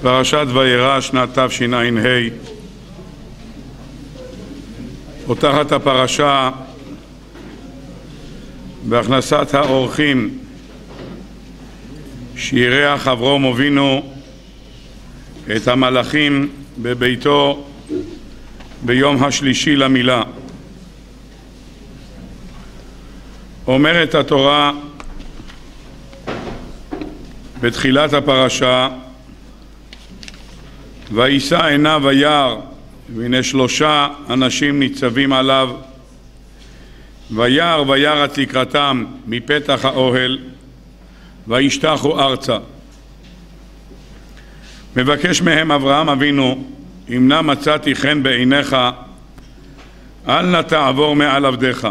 פרשת וירא, שנת תשע"ה. פותחת הפרשה בהכנסת האורחים שאירח אברהם אבינו את המלאכים בביתו ביום השלישי למילה. אומרת התורה בתחילת הפרשה: וישא עיניו וירא, והנה 3 אנשים ניצבים עליו. וירא וירץ לקראתם מפתח האוהל, וישתחו ארצה. מבקש מהם אברהם אבינו: אם נא מצאתי חן בעיניך, אל נא תעבור מעל עבדיך.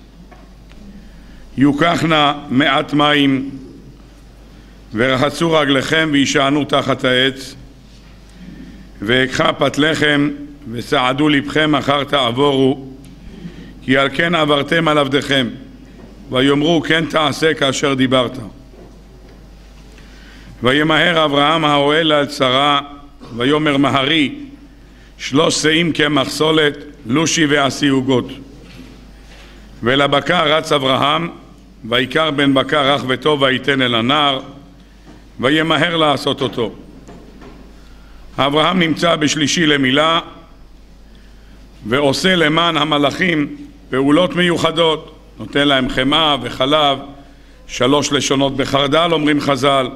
יוקח נא מעט מים, ורחצו רגליכם וישענו תחת העץ, ויקחה פת לחם וסעדו לבכם אחר תעבורו, כי על כן עברתם על עבדיכם, ויאמרו כן תעשה כאשר דיברת. וימהר אברהם האוהל על שרה, ויאמר מהרי 3 שאים כמחסולת, לושי ועשי עוגות. ולבקר רץ אברהם, ויקר בן בקר רך וטוב, ויתן אל הנער, וימהר לעשות אותו. אברהם נמצא בשלישי למילה, ועושה למען המלאכים פעולות מיוחדות. נותן להם חמאה וחלב, 3 לשונות בחרדל, אומרים חז"ל.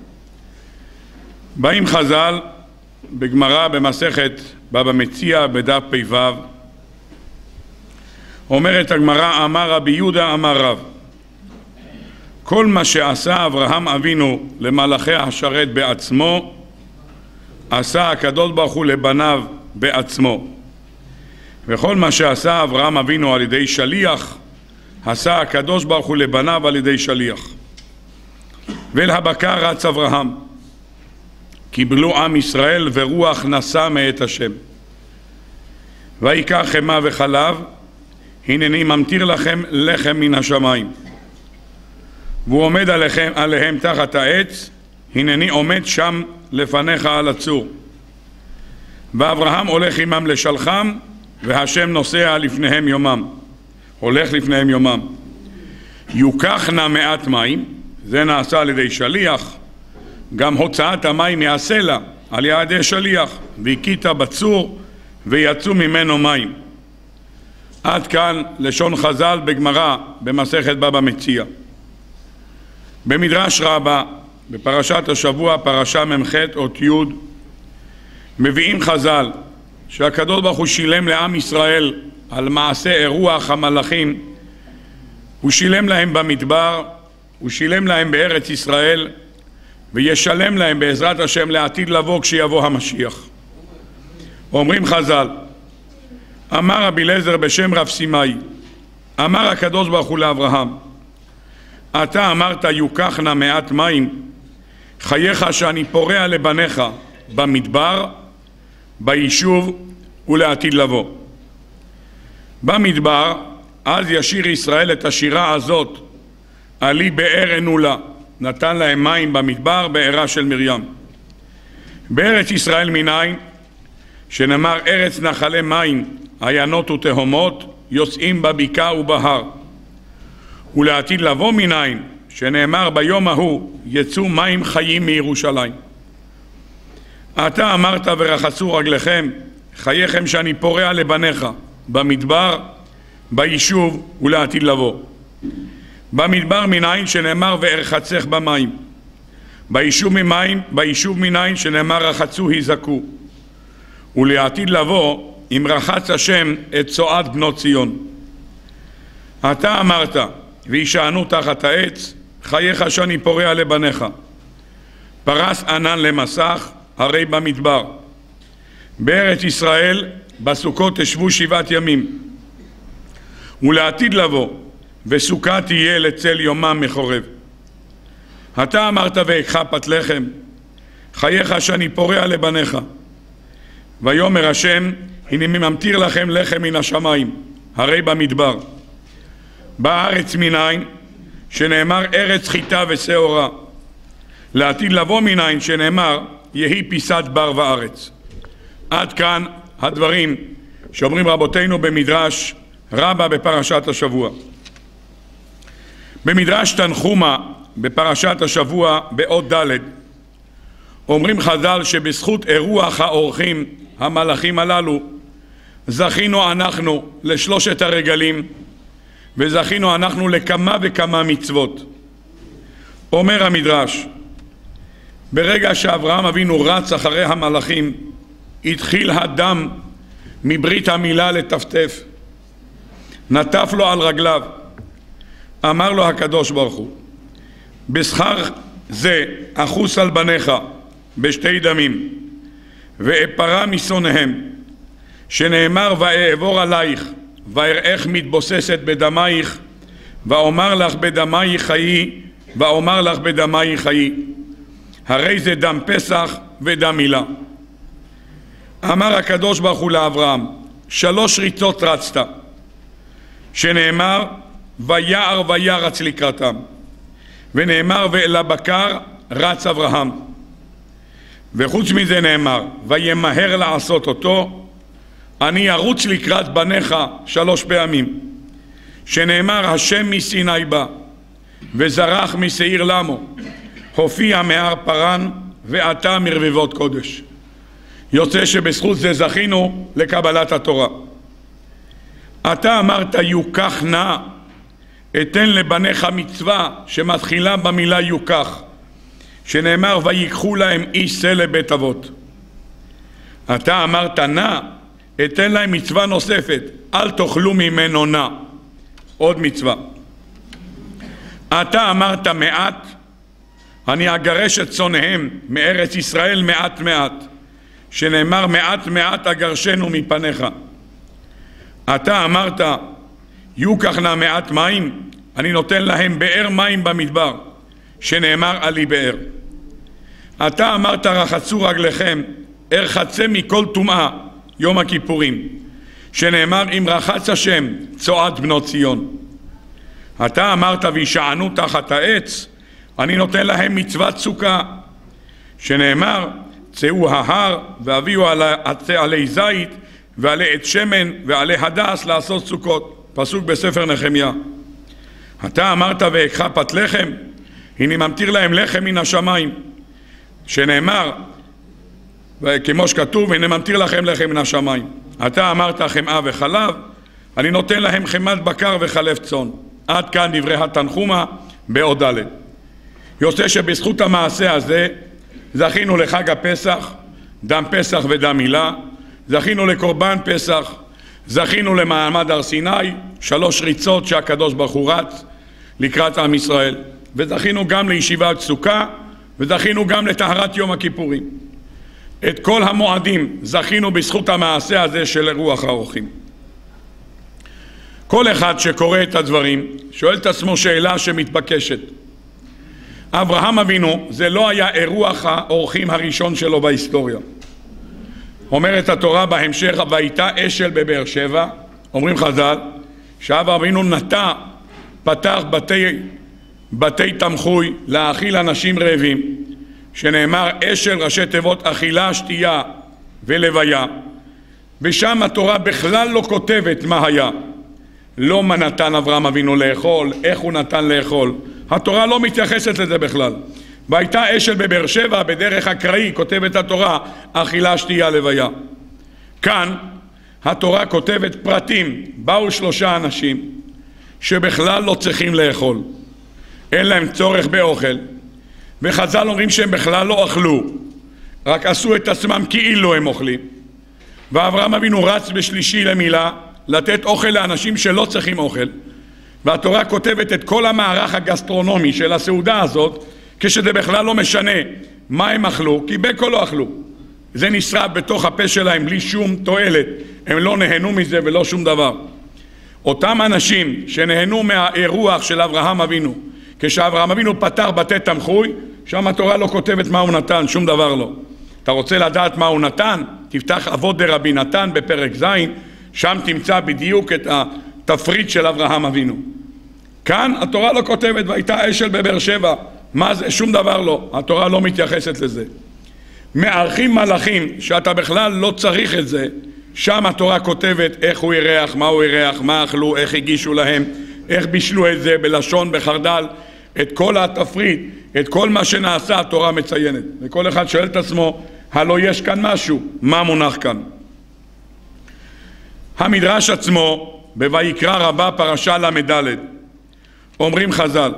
באים חז"ל בגמרא במסכת בבא מציעא בדף פ"ו, אומרת הגמרא: אמר רבי יהודה אמר רב, כל מה שעשה אברהם אבינו למלאכי השרת בעצמו, עשה הקדוש ברוך הוא לבניו בעצמו. וכל מה שעשה אברהם אבינו על ידי שליח, עשה הקדוש ברוך הוא לבניו על ידי שליח. ואל הבקר רץ אברהם, קיבלו עם ישראל ורוח נשא מאת השם. ויקח חמאה וחלב, הנני ממטיר לכם לחם מן השמיים. והוא עומד עליהם תחת העץ, הנני עומד שם לפניך על הצור. ואברהם הולך עמם לשלחם, והשם נוסע לפניהם יומם, הולך לפניהם יומם. יוקח נא מעט מים, זה נעשה על ידי שליח. גם הוצאת המים מהסלע על ידי שליח, והכית בצור ויצאו ממנו מים. עד כאן לשון חז"ל בגמרא במסכת בבא מציעא. במדרש רבה בפרשת השבוע, פרשה מ"ח אות י', מביאים חז"ל שהקדוש ברוך הוא שילם לעם ישראל על מעשה אירוח המלאכים. הוא שילם להם במדבר, הוא שילם להם בארץ ישראל, וישלם להם בעזרת השם לעתיד לבוא כשיבוא המשיח. אומרים חז"ל: אמר רבי אליעזר בשם רב סימאי, אמר הקדוש ברוך הוא לאברהם: אתה אמרת יוקח נא מעט מים, חייך שאני פורע לבניך במדבר, ביישוב ולעתיד לבוא. במדבר אז ישיר ישראל את השירה הזאת: עלי באר ענולה. נתן להם מים במדבר, בארה של מרים. בארץ ישראל מניין שנאמר ארץ נחלי מים, עיינות ותהומות, יוצאים בבקעה ובהר. ולעתיד לבוא מניין שנאמר ביום ההוא יצאו מים חיים מירושלים. אתה אמרת ורחצו רגליכם, חייכם שאני פורע לבניך במדבר, ביישוב ולעתיד לבוא. במדבר מניין שנאמר וארחצך במים. ביישוב מניין שנאמר רחצו היזקו. ולעתיד לבוא אם רחץ השם את צועד בנות ציון. אתה אמרת וישענו תחת העץ, חייך שאני פורע לבניך. פרס ענן למסך, הרי במדבר. בארץ ישראל בסוכות תשבו 7 ימים. ולעתיד לבוא וסוכה תהיה לצל יומם מחורב. אתה אמרת ויקחה פת לחם, חייך שאני פורע לבניך. ויאמר השם הנני ממטיר לכם לחם מן השמיים, הרי במדבר. בארץ מניין שנאמר ארץ חיטה ושעורה. לעתיד לבוא מניין שנאמר יהי פיסת בר וארץ. עד כאן הדברים שאומרים רבותינו במדרש רבה בפרשת השבוע. במדרש תנחומה בפרשת השבוע באות ד' אומרים חז"ל שבזכות אירוח האורחים המלאכים הללו זכינו אנחנו לשלושת הרגלים וזכינו אנחנו לכמה וכמה מצוות. אומר המדרש, ברגע שאברהם אבינו רץ אחרי המלאכים התחיל הדם מברית המילה לטפטף, נטף לו על רגליו. אמר לו הקדוש ברוך הוא, בשכר זה אחוס על בניך בשתי דמים ואפרה משונאיהם, שנאמר ואעבור עלייך ואראך מתבוססת בדמייך ואומר לך בדמייך חיי ואומר לך בדמייך חיי, הרי זה דם פסח ודם מילה. אמר הקדוש ברוך הוא לאברהם, 3 ריצות רצת, שנאמר ויער וירץ לקראתם, ונאמר ואל הבקר רץ אברהם, וחוץ מזה נאמר וימהר לעשות אותו, אני ארוץ לקראת בניך 3 פעמים, שנאמר השם מסיני בא וזרח משעיר למו, הופיע מהר פרן ועתה מרבבות קודש. יוצא שבזכות זה זכינו לקבלת התורה. אתה אמרת יוקח נא, אתן לבניך מצווה שמתחילה במילה יוקח, שנאמר ויקחו להם איש שא לבית אבות. אתה אמרת נא, אתן להם מצווה נוספת, אל תאכלו ממנו נא, עוד מצווה. אתה אמרת מעט, אני אגרש את שונאיהם מארץ ישראל מעט מעט, שנאמר מעט מעט אגרשנו מפניך. אתה אמרת יוקח נא מעט מים, אני נותן להם באר מים במדבר, שנאמר עלי באר. אתה אמרת רחצו רגליכם, ארחצה מכל טומאה יום הכיפורים, שנאמר אם רחץ השם צועד בנות ציון. אתה אמרת וישענו תחת העץ, אני נותן להם מצוות סוכה, שנאמר צאו ההר והביאו עלי זית ועלי עץ שמן ועלי הדס לעשות סוכות, פסוק בספר נחמיה. אתה אמרת ואקחה פת לחם, הנה ממטיר להם לחם מן השמיים, שנאמר כמו שכתוב הנה ממטיר לכם לחם מן השמיים. אתה אמרת חמאה וחלב, אני נותן להם חמת בקר וחלב צאן. עד כאן דברי התנחומה באות ד'. יוצא שבזכות המעשה הזה זכינו לחג הפסח, דם פסח ודם מילה, זכינו לקורבן פסח, זכינו למעמד הר סיני, 3 ריצות שהקדוש ברוך הוא רץ לקראת עם ישראל, וזכינו גם לישיבת סוכה, וזכינו גם לטהרת יום הכיפורים. את כל המועדים זכינו בזכות המעשה הזה של רוח האורחים. כל אחד שקורא את הדברים שואל את עצמו שאלה שמתבקשת. אברהם אבינו זה לא היה אירוח האורחים הראשון שלו בהיסטוריה. אומרת התורה בהמשך והייתה אשל בבאר שבע, אומרים חז"ל שאברהם אבינו פתח בתי תמחוי להאכיל אנשים רעבים, שנאמר אשל ראשי תיבות אכילה, שתייה ולוויה, ושם התורה בכלל לא כותבת מה היה, לא מה נתן אברהם אבינו לאכול, איך הוא נתן לאכול, התורה לא מתייחסת לזה בכלל. והייתה אשל בבאר שבע, בדרך אקראי כותבת התורה אכילה, שתייה, לוויה. כאן התורה כותבת פרטים, באו 3 אנשים שבכלל לא צריכים לאכול, אין להם צורך באוכל, וחז"ל אומרים שהם בכלל לא אכלו, רק עשו את עצמם כאילו הם אוכלים. ואברהם אבינו רץ בשלישי למילה לתת אוכל לאנשים שלא צריכים אוכל, והתורה כותבת את כל המערך הגסטרונומי של הסעודה הזאת, כשזה בכלל לא משנה מה הם אכלו, כי בכל לא אכלו, זה נשרף בתוך הפה שלהם בלי שום תועלת, הם לא נהנו מזה ולא שום דבר. אותם אנשים שנהנו מהאירוח של אברהם אבינו, כשאברהם אבינו פתח בתי תמחוי, שם התורה לא כותבת מה הוא נתן, שום דבר לא. אתה רוצה לדעת מה הוא נתן? תפתח אבות דרבי נתן בפרק ז', שם תמצא בדיוק את התפריט של אברהם אבינו. כאן התורה לא כותבת והייתה אשל בבאר שבע, מה זה? שום דבר לא, התורה לא מתייחסת לזה. מארחים מלאכים שאתה בכלל לא צריך את זה, שם התורה כותבת איך הוא ירח, מה הוא ירח, מה אכלו, איך הגישו להם, איך בישלו את זה בלשון, בחרדל, את כל התפריט, את כל מה שנעשה התורה מציינת. וכל אחד שואל את עצמו, הלא יש כאן משהו, מה מונח כאן? המדרש עצמו, בויקרא רבה פרשה ל"ד, אומרים חז"ל,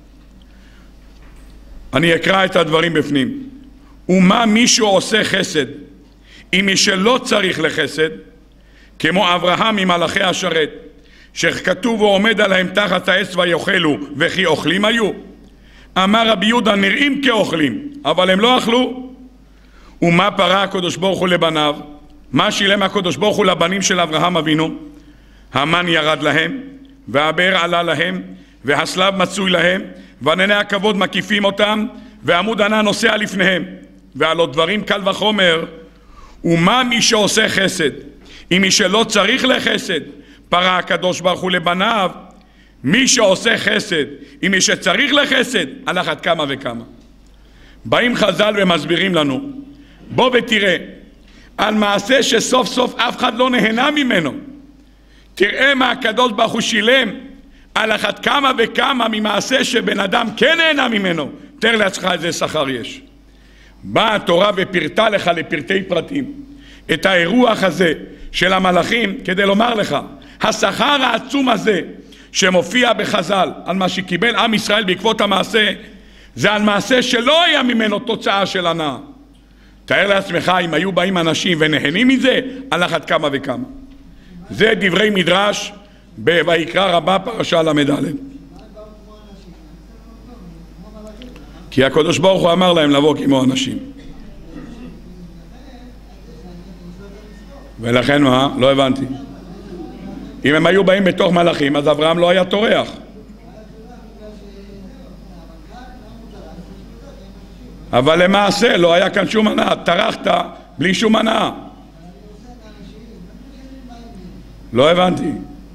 אני אקרא את הדברים בפנים, ומה מישהו עושה חסד עם מי שלא צריך לחסד, כמו אברהם עם מלאכי השרת, שכתוב ועומד עליהם תחת העץ ויאכלו וכי אוכלים היו. אמר רבי יהודה, נראים כאוכלים אבל הם לא אכלו. ומה פרה הקדוש ברוך הוא לבניו? מה שילם הקדוש ברוך הוא לבנים של אברהם אבינו? המן ירד להם, והבאר עלה להם, והסלב מצוי להם, וענני הכבוד מקיפים אותם, ועמוד ענן נוסע לפניהם. ועל דברים קל וחומר, ומה מי שעושה חסד עם מי שלא צריך לחסד? פרה הקדוש ברוך הוא לבניו. מי שעושה חסד עם מי שצריך לחסד, על אחת כמה וכמה. באים חז"ל ומסבירים לנו, בוא ותראה על מעשה שסוף סוף אף אחד לא נהנה ממנו. תראה מה הקדוש ברוך הוא שילם על אחת כמה וכמה ממעשה שבן אדם כן נהנה ממנו. תאר לעצמך איזה שכר יש. באה התורה ופרטה לך לפרטי פרטים את האירוח הזה של המלאכים, כדי לומר לך, השכר העצום הזה שמופיע בחז"ל על מה שקיבל עם ישראל בעקבות המעשה, זה על מעשה שלא היה ממנו תוצאה של הנאה. תאר לעצמך אם היו באים אנשים ונהנים מזה, על אחת כמה וכמה. זה דברי מדרש בויקרא רבה פרשה ל"ד. כי הקדוש ברוך הוא אמר להם לבוא כמו אנשים. ולכן מה? לא הבנתי. אם הם היו באים בתוך מלאכים, אז אברהם לא היה טורח. אבל למעשה לא היה כאן שום הנאה. טרחת בלי שום הנאה. לא הבנתי.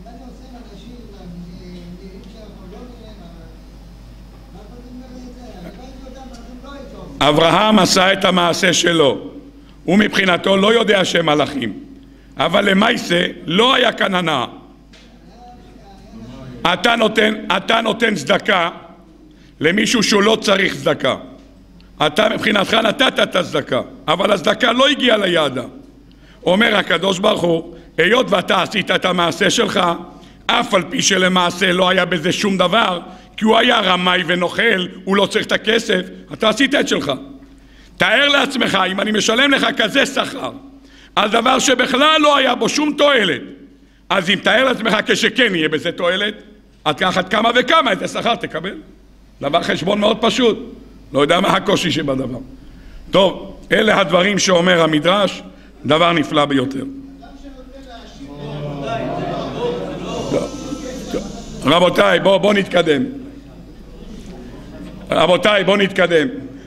אברהם עשה את המעשה שלו. הוא מבחינתו לא יודע שהם מלאכים. אבל למעשה לא היה כאן הנאה. אתה נותן צדקה למישהו שהוא לא צריך צדקה. אתה מבחינתך נתת את הצדקה, אבל הצדקה לא הגיעה ליעדה. אומר הקדוש ברוך הוא, היות ואתה עשית את המעשה שלך, אף על פי שלמעשה לא היה בזה שום דבר, כי הוא היה רמאי ונוכל, הוא לא צריך את הכסף, אתה עשית את שלך. תאר לעצמך, אם אני משלם לך כזה שכר, על דבר שבכלל לא היה בו שום תועלת, אז אם תאר לעצמך כשכן יהיה בזה תועלת, עד ככה כמה וכמה את השכר תקבל. דבר חשבון מאוד פשוט. לא יודע מה הקושי שבדבר. טוב, אלה הדברים שאומר המדרש, דבר נפלא ביותר. רבותיי, בוא נתקדם. רבותיי, בוא נתקדם.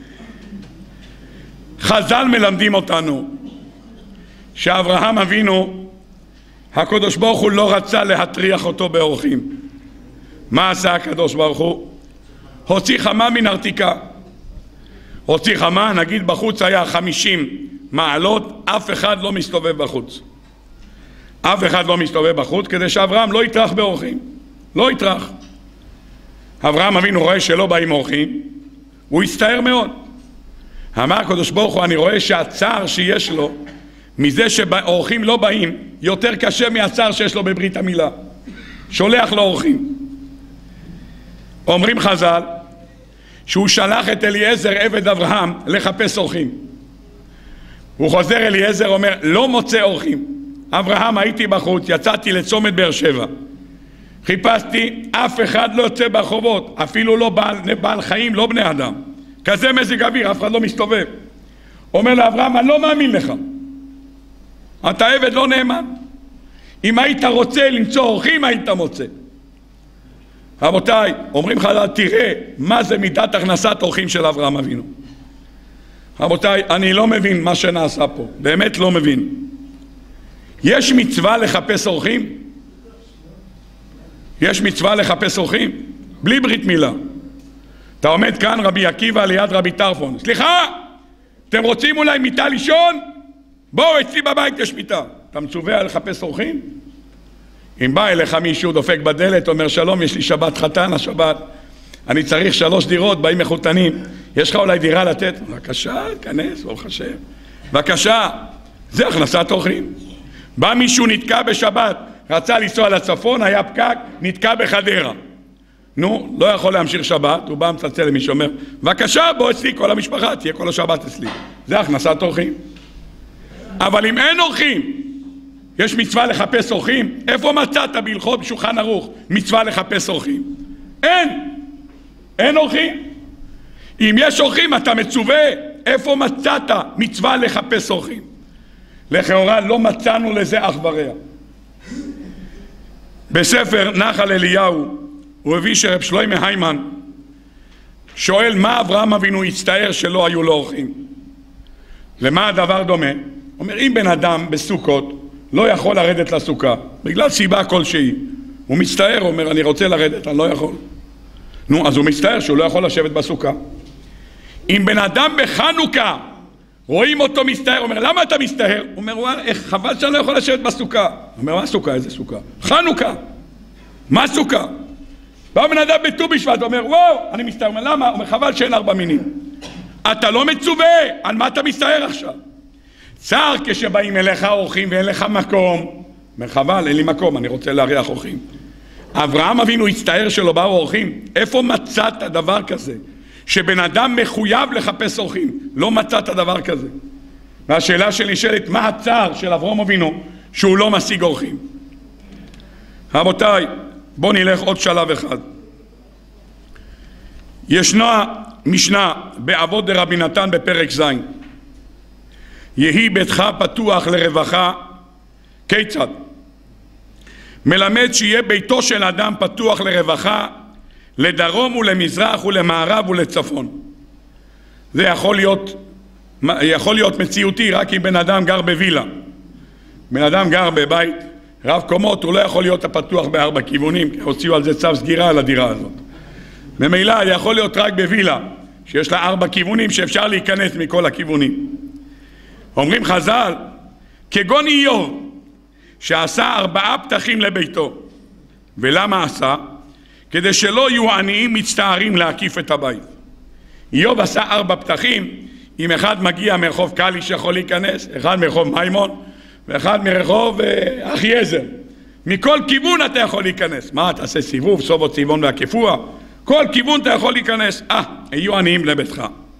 חז"ל מלמדים אותנו שאברהם אבינו, הקדוש ברוך הוא לא רצה להטריח אותו באורחים. מה עשה הקדוש ברוך הוא? הוציא חמה מן ארתיקה. הוציא חמה, נגיד בחוץ היה 50 מעלות, אף אחד לא מסתובב בחוץ. אף אחד לא מסתובב בחוץ, כדי שאברהם לא יטרח באורחים. לא יטרח. אברהם אבינו רואה שלא באים אורחים, הוא הצטער מאוד. אמר הקדוש ברוך הוא, אני רואה שהצער שיש לו מזה שאורחים לא באים יותר קשה מהצער שיש לו בברית המילה. שולח לו אורחים. אומרים חז"ל שהוא שלח את אליעזר עבד אברהם לחפש אורחים. הוא חוזר, אליעזר אומר, לא מוצא אורחים. אברהם, הייתי בחוץ, יצאתי לצומת באר שבע, חיפשתי, אף אחד לא יוצא ברחובות, אפילו לא בעל חיים, לא בני אדם. כזה מזג אוויר, אף אחד לא מסתובב. אומר לאברהם, אני לא מאמין לך, אתה עבד לא נאמן. אם היית רוצה למצוא אורחים, היית מוצא. רבותיי, אומרים לך, תראה מה זה מידת הכנסת אורחים של אברהם אבינו. רבותיי, אני לא מבין מה שנעשה פה, באמת לא מבין. יש מצווה לחפש אורחים? יש מצווה לחפש אורחים? בלי ברית מילה. אתה עומד כאן רבי עקיבא ליד רבי טרפון, סליחה, אתם רוצים אולי מיטה לישון? בואו, אצלי בבית יש מיטה. אתה מצווה לחפש אורחים? אם בא אליך מישהו דופק בדלת, אומר שלום, יש לי שבת חתן השבת, אני צריך 3 דירות, באים מחותנים, יש לך אולי דירה לתת? בבקשה, כנס, ברוך השם. בבקשה, זה הכנסת אורחים. בא מישהו נתקע בשבת, רצה לנסוע לצפון, היה פקק, נתקע בחדרה. נו, לא יכול להמשיך שבת, הוא בא מצלצל למישהו, אומר, בבקשה, בוא אצלי, כל המשפחה, תהיה כל השבת אצלי. זה הכנסת אורחים. אבל אם אין אורחים, יש מצווה לחפש אורחים? איפה מצאת בהלכות בשולחן ערוך מצווה לחפש אורחים? אין אורחים. אם יש אורחים אתה מצווה, איפה מצאת מצווה לחפש אורחים? לכאורה לא מצאנו לזה אח ורע. בספר נחל אליהו הוא הביא שרב שלמה היימן שואל מה אברהם אבינו הצטער שלא היו לו אורחים. למה הדבר דומה? אומר, אם בן אדם בסוכות לא יכול לרדת לסוכה בגלל סיבה כלשהי, הוא מצטער, הוא אומר אני רוצה לרדת, אני לא יכול. נו, אז הוא מצטער שהוא לא יכול לשבת בסוכה. אם בן אדם בחנוכה רואים אותו מצטער, הוא אומר למה אתה מצטער? הוא אומר חבל שאני לא יכול לשבת בסוכה. הוא אומר מה סוכה? איזה סוכה? חנוכה. מה סוכה? בא בן אדם בט"ו בשבט, הוא אומר וואו אני מצטער. הוא אומר למה? הוא אומר חבל שאין 4 מינים. אתה לא מצווה, על מה אתה מצטער עכשיו? צער כשבאים אליך אורחים ואין לך מקום. אומר חבל, אין לי מקום, אני רוצה להריח אורחים. אברהם אבינו הצטער שלא באו אורחים. איפה מצאת דבר כזה? שבן אדם מחויב לחפש אורחים. לא מצאת דבר כזה. והשאלה שנשאלת, מה הצער של אברהם אבינו שהוא לא משיג אורחים? רבותיי, בואו נלך עוד שלב אחד. ישנה משנה באבות דרבי נתן בפרק ז', יהי ביתך פתוח לרווחה. כיצד? מלמד שיהיה ביתו של אדם פתוח לרווחה לדרום ולמזרח ולמערב ולצפון. זה יכול להיות מציאותי רק אם בן אדם גר בווילה. בן אדם גר בבית רב קומות, הוא לא יכול להיות הפתוח ב4 כיוונים, כי הוציאו על זה צו סגירה על הדירה הזאת. ממילא יכול להיות רק בווילה שיש לה 4 כיוונים שאפשר להיכנס מכל הכיוונים. אומרים חז"ל, כגון איוב שעשה 4 פתחים לביתו. ולמה עשה? כדי שלא יהיו עניים מצטערים להקיף את הבית. איוב עשה 4 פתחים, אם אחד מגיע מרחוב קלי שיכול להיכנס, אחד מרחוב מימון ואחד מרחוב אחייזר. מכל כיוון אתה יכול להיכנס. מה, תעשה סיבוב, סובו צבעון והקיפוע? כל כיוון אתה יכול להיכנס. יהיו עניים לביתך.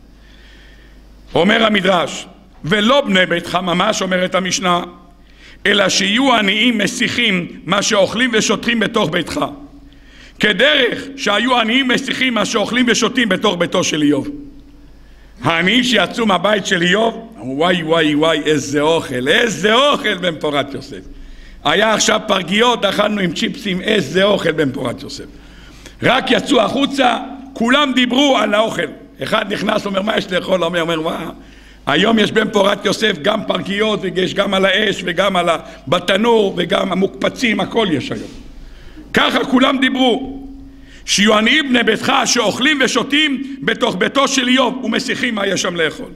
אומר המדרש, ולא בני ביתך ממש, אומרת המשנה, אלא שיהיו עניים מסיחים מה שאוכלים ושותים בתוך ביתך. כדרך שהיו עניים מסיחים מה שאוכלים ושותים בתוך ביתו של איוב. העניים שיצאו מהבית של איוב, וואי וואי וואי איזה אוכל במפורת יוסף. היה עכשיו פרגיות, אכלנו עם צ'יפסים, איזה אוכל במפורת יוסף. רק יצאו החוצה, כולם דיברו על האוכל. אחד נכנס, אומר מה יש לאכול? אומר וואו, היום יש במפורת יוסף גם פרגיות, ויש גם על האש וגם על בתנור וגם המוקפצים, הכל יש היום. ככה כולם דיברו. שיהיו עניים בני ביתך שאוכלים ושותים בתוך ביתו של איוב ומסיחים מה יש שם לאכול.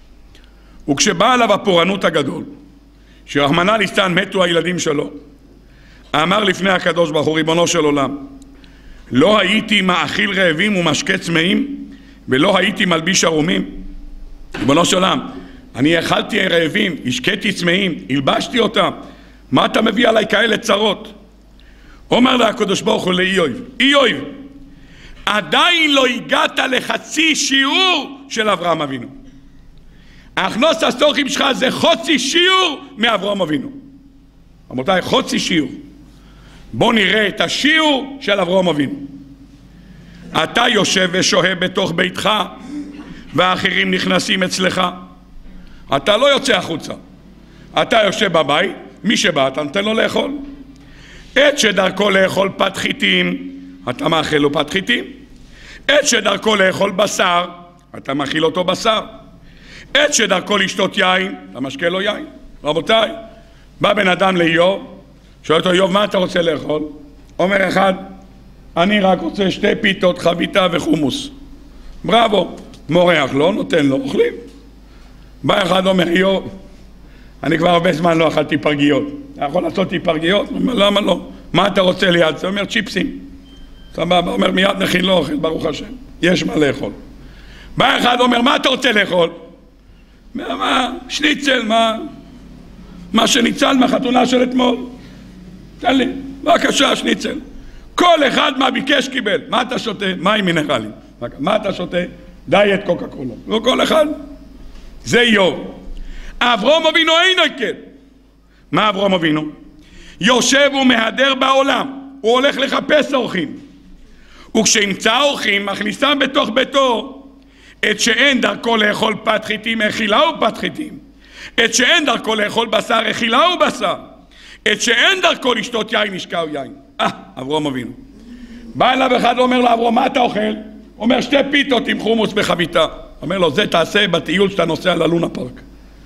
וכשבא עליו הפורענות הגדול, שרחמנא ליצלן מתו הילדים שלו, אמר לפני הקדוש ברוך הוא, ריבונו של עולם, לא הייתי מאכיל רעבים ומשקה צמאים, ולא הייתי מלביש ערומים. ריבונו של עולם, אני אכלתי רעבים, השקעתי צמאים, הלבשתי אותם, מה אתה מביא עליי כאלה צרות? אומר לה הקדוש ברוך הוא לאיוב, איוב, עדיין לא הגעת לחצי שיעור של אברהם אבינו. הכנוס הסטורכים שלך זה חצי שיעור מאברהם אבינו. רבותיי, חצי שיעור. בוא נראה את השיעור של אברהם אבינו. אתה יושב ושוהה בתוך ביתך והאחרים נכנסים אצלך. אתה לא יוצא החוצה. אתה יושב בבית, מי שבא אתה נותן לו לאכול. עת שדרכו לאכול פת חיטים, אתה מאכיל לו פת חיטים. עת שדרכו לאכול בשר, אתה מאכיל אותו בשר. עת שדרכו לשתות יין, אתה משקה לו יין. רבותיי, בא בן אדם לאיוב, שואל אותו, איוב, מה אתה רוצה לאכול? אומר אחד, אני רק רוצה 2 פיתות, חביתה וחומוס. בראבו, מורח לו, נותן לו, אוכלים. בא אחד אומר, איוב, אני כבר הרבה זמן לא אכלתי פרגיות. אתה יכול לעשות לי פרגיות? הוא אומר, למה לא? מה אתה רוצה ליד? זה אומר, צ'יפסים. סבבה, אומר, מיד נכין לא אוכל, ברוך השם. יש מה לאכול. בא אחד אומר, מה אתה רוצה לאכול? מה? שניצל, מה שניצל מהחתונה של אתמול. תן לי, בבקשה, שניצל. כל אחד מה ביקש קיבל. מה אתה שותה? מים מינרלים. מה אתה שותה? דיאט קוקה קולה. לא כל אחד. זה איוב. אברהם אבינו אינו כן. מה אברהם אבינו? יושב ומהדר בעולם. הוא הולך לחפש אורחים. וכשימצא אורחים, מכניסם בתוך ביתו. את שאין דרכו לאכול פת חיטים, אכילה ופת חיטים. את שאין דרכו לאכול בשר, אכילה ובשר. את שאין דרכו לשתות יין, ישקע יין. אברהם אבינו. בא אליו אחד ואומר לאברהם, מה אתה אוכל? אומר, 2 פיתות עם חומוס בחביתה. אומר לו, זה תעשה בטיול שאתה נוסע ללונה פארק.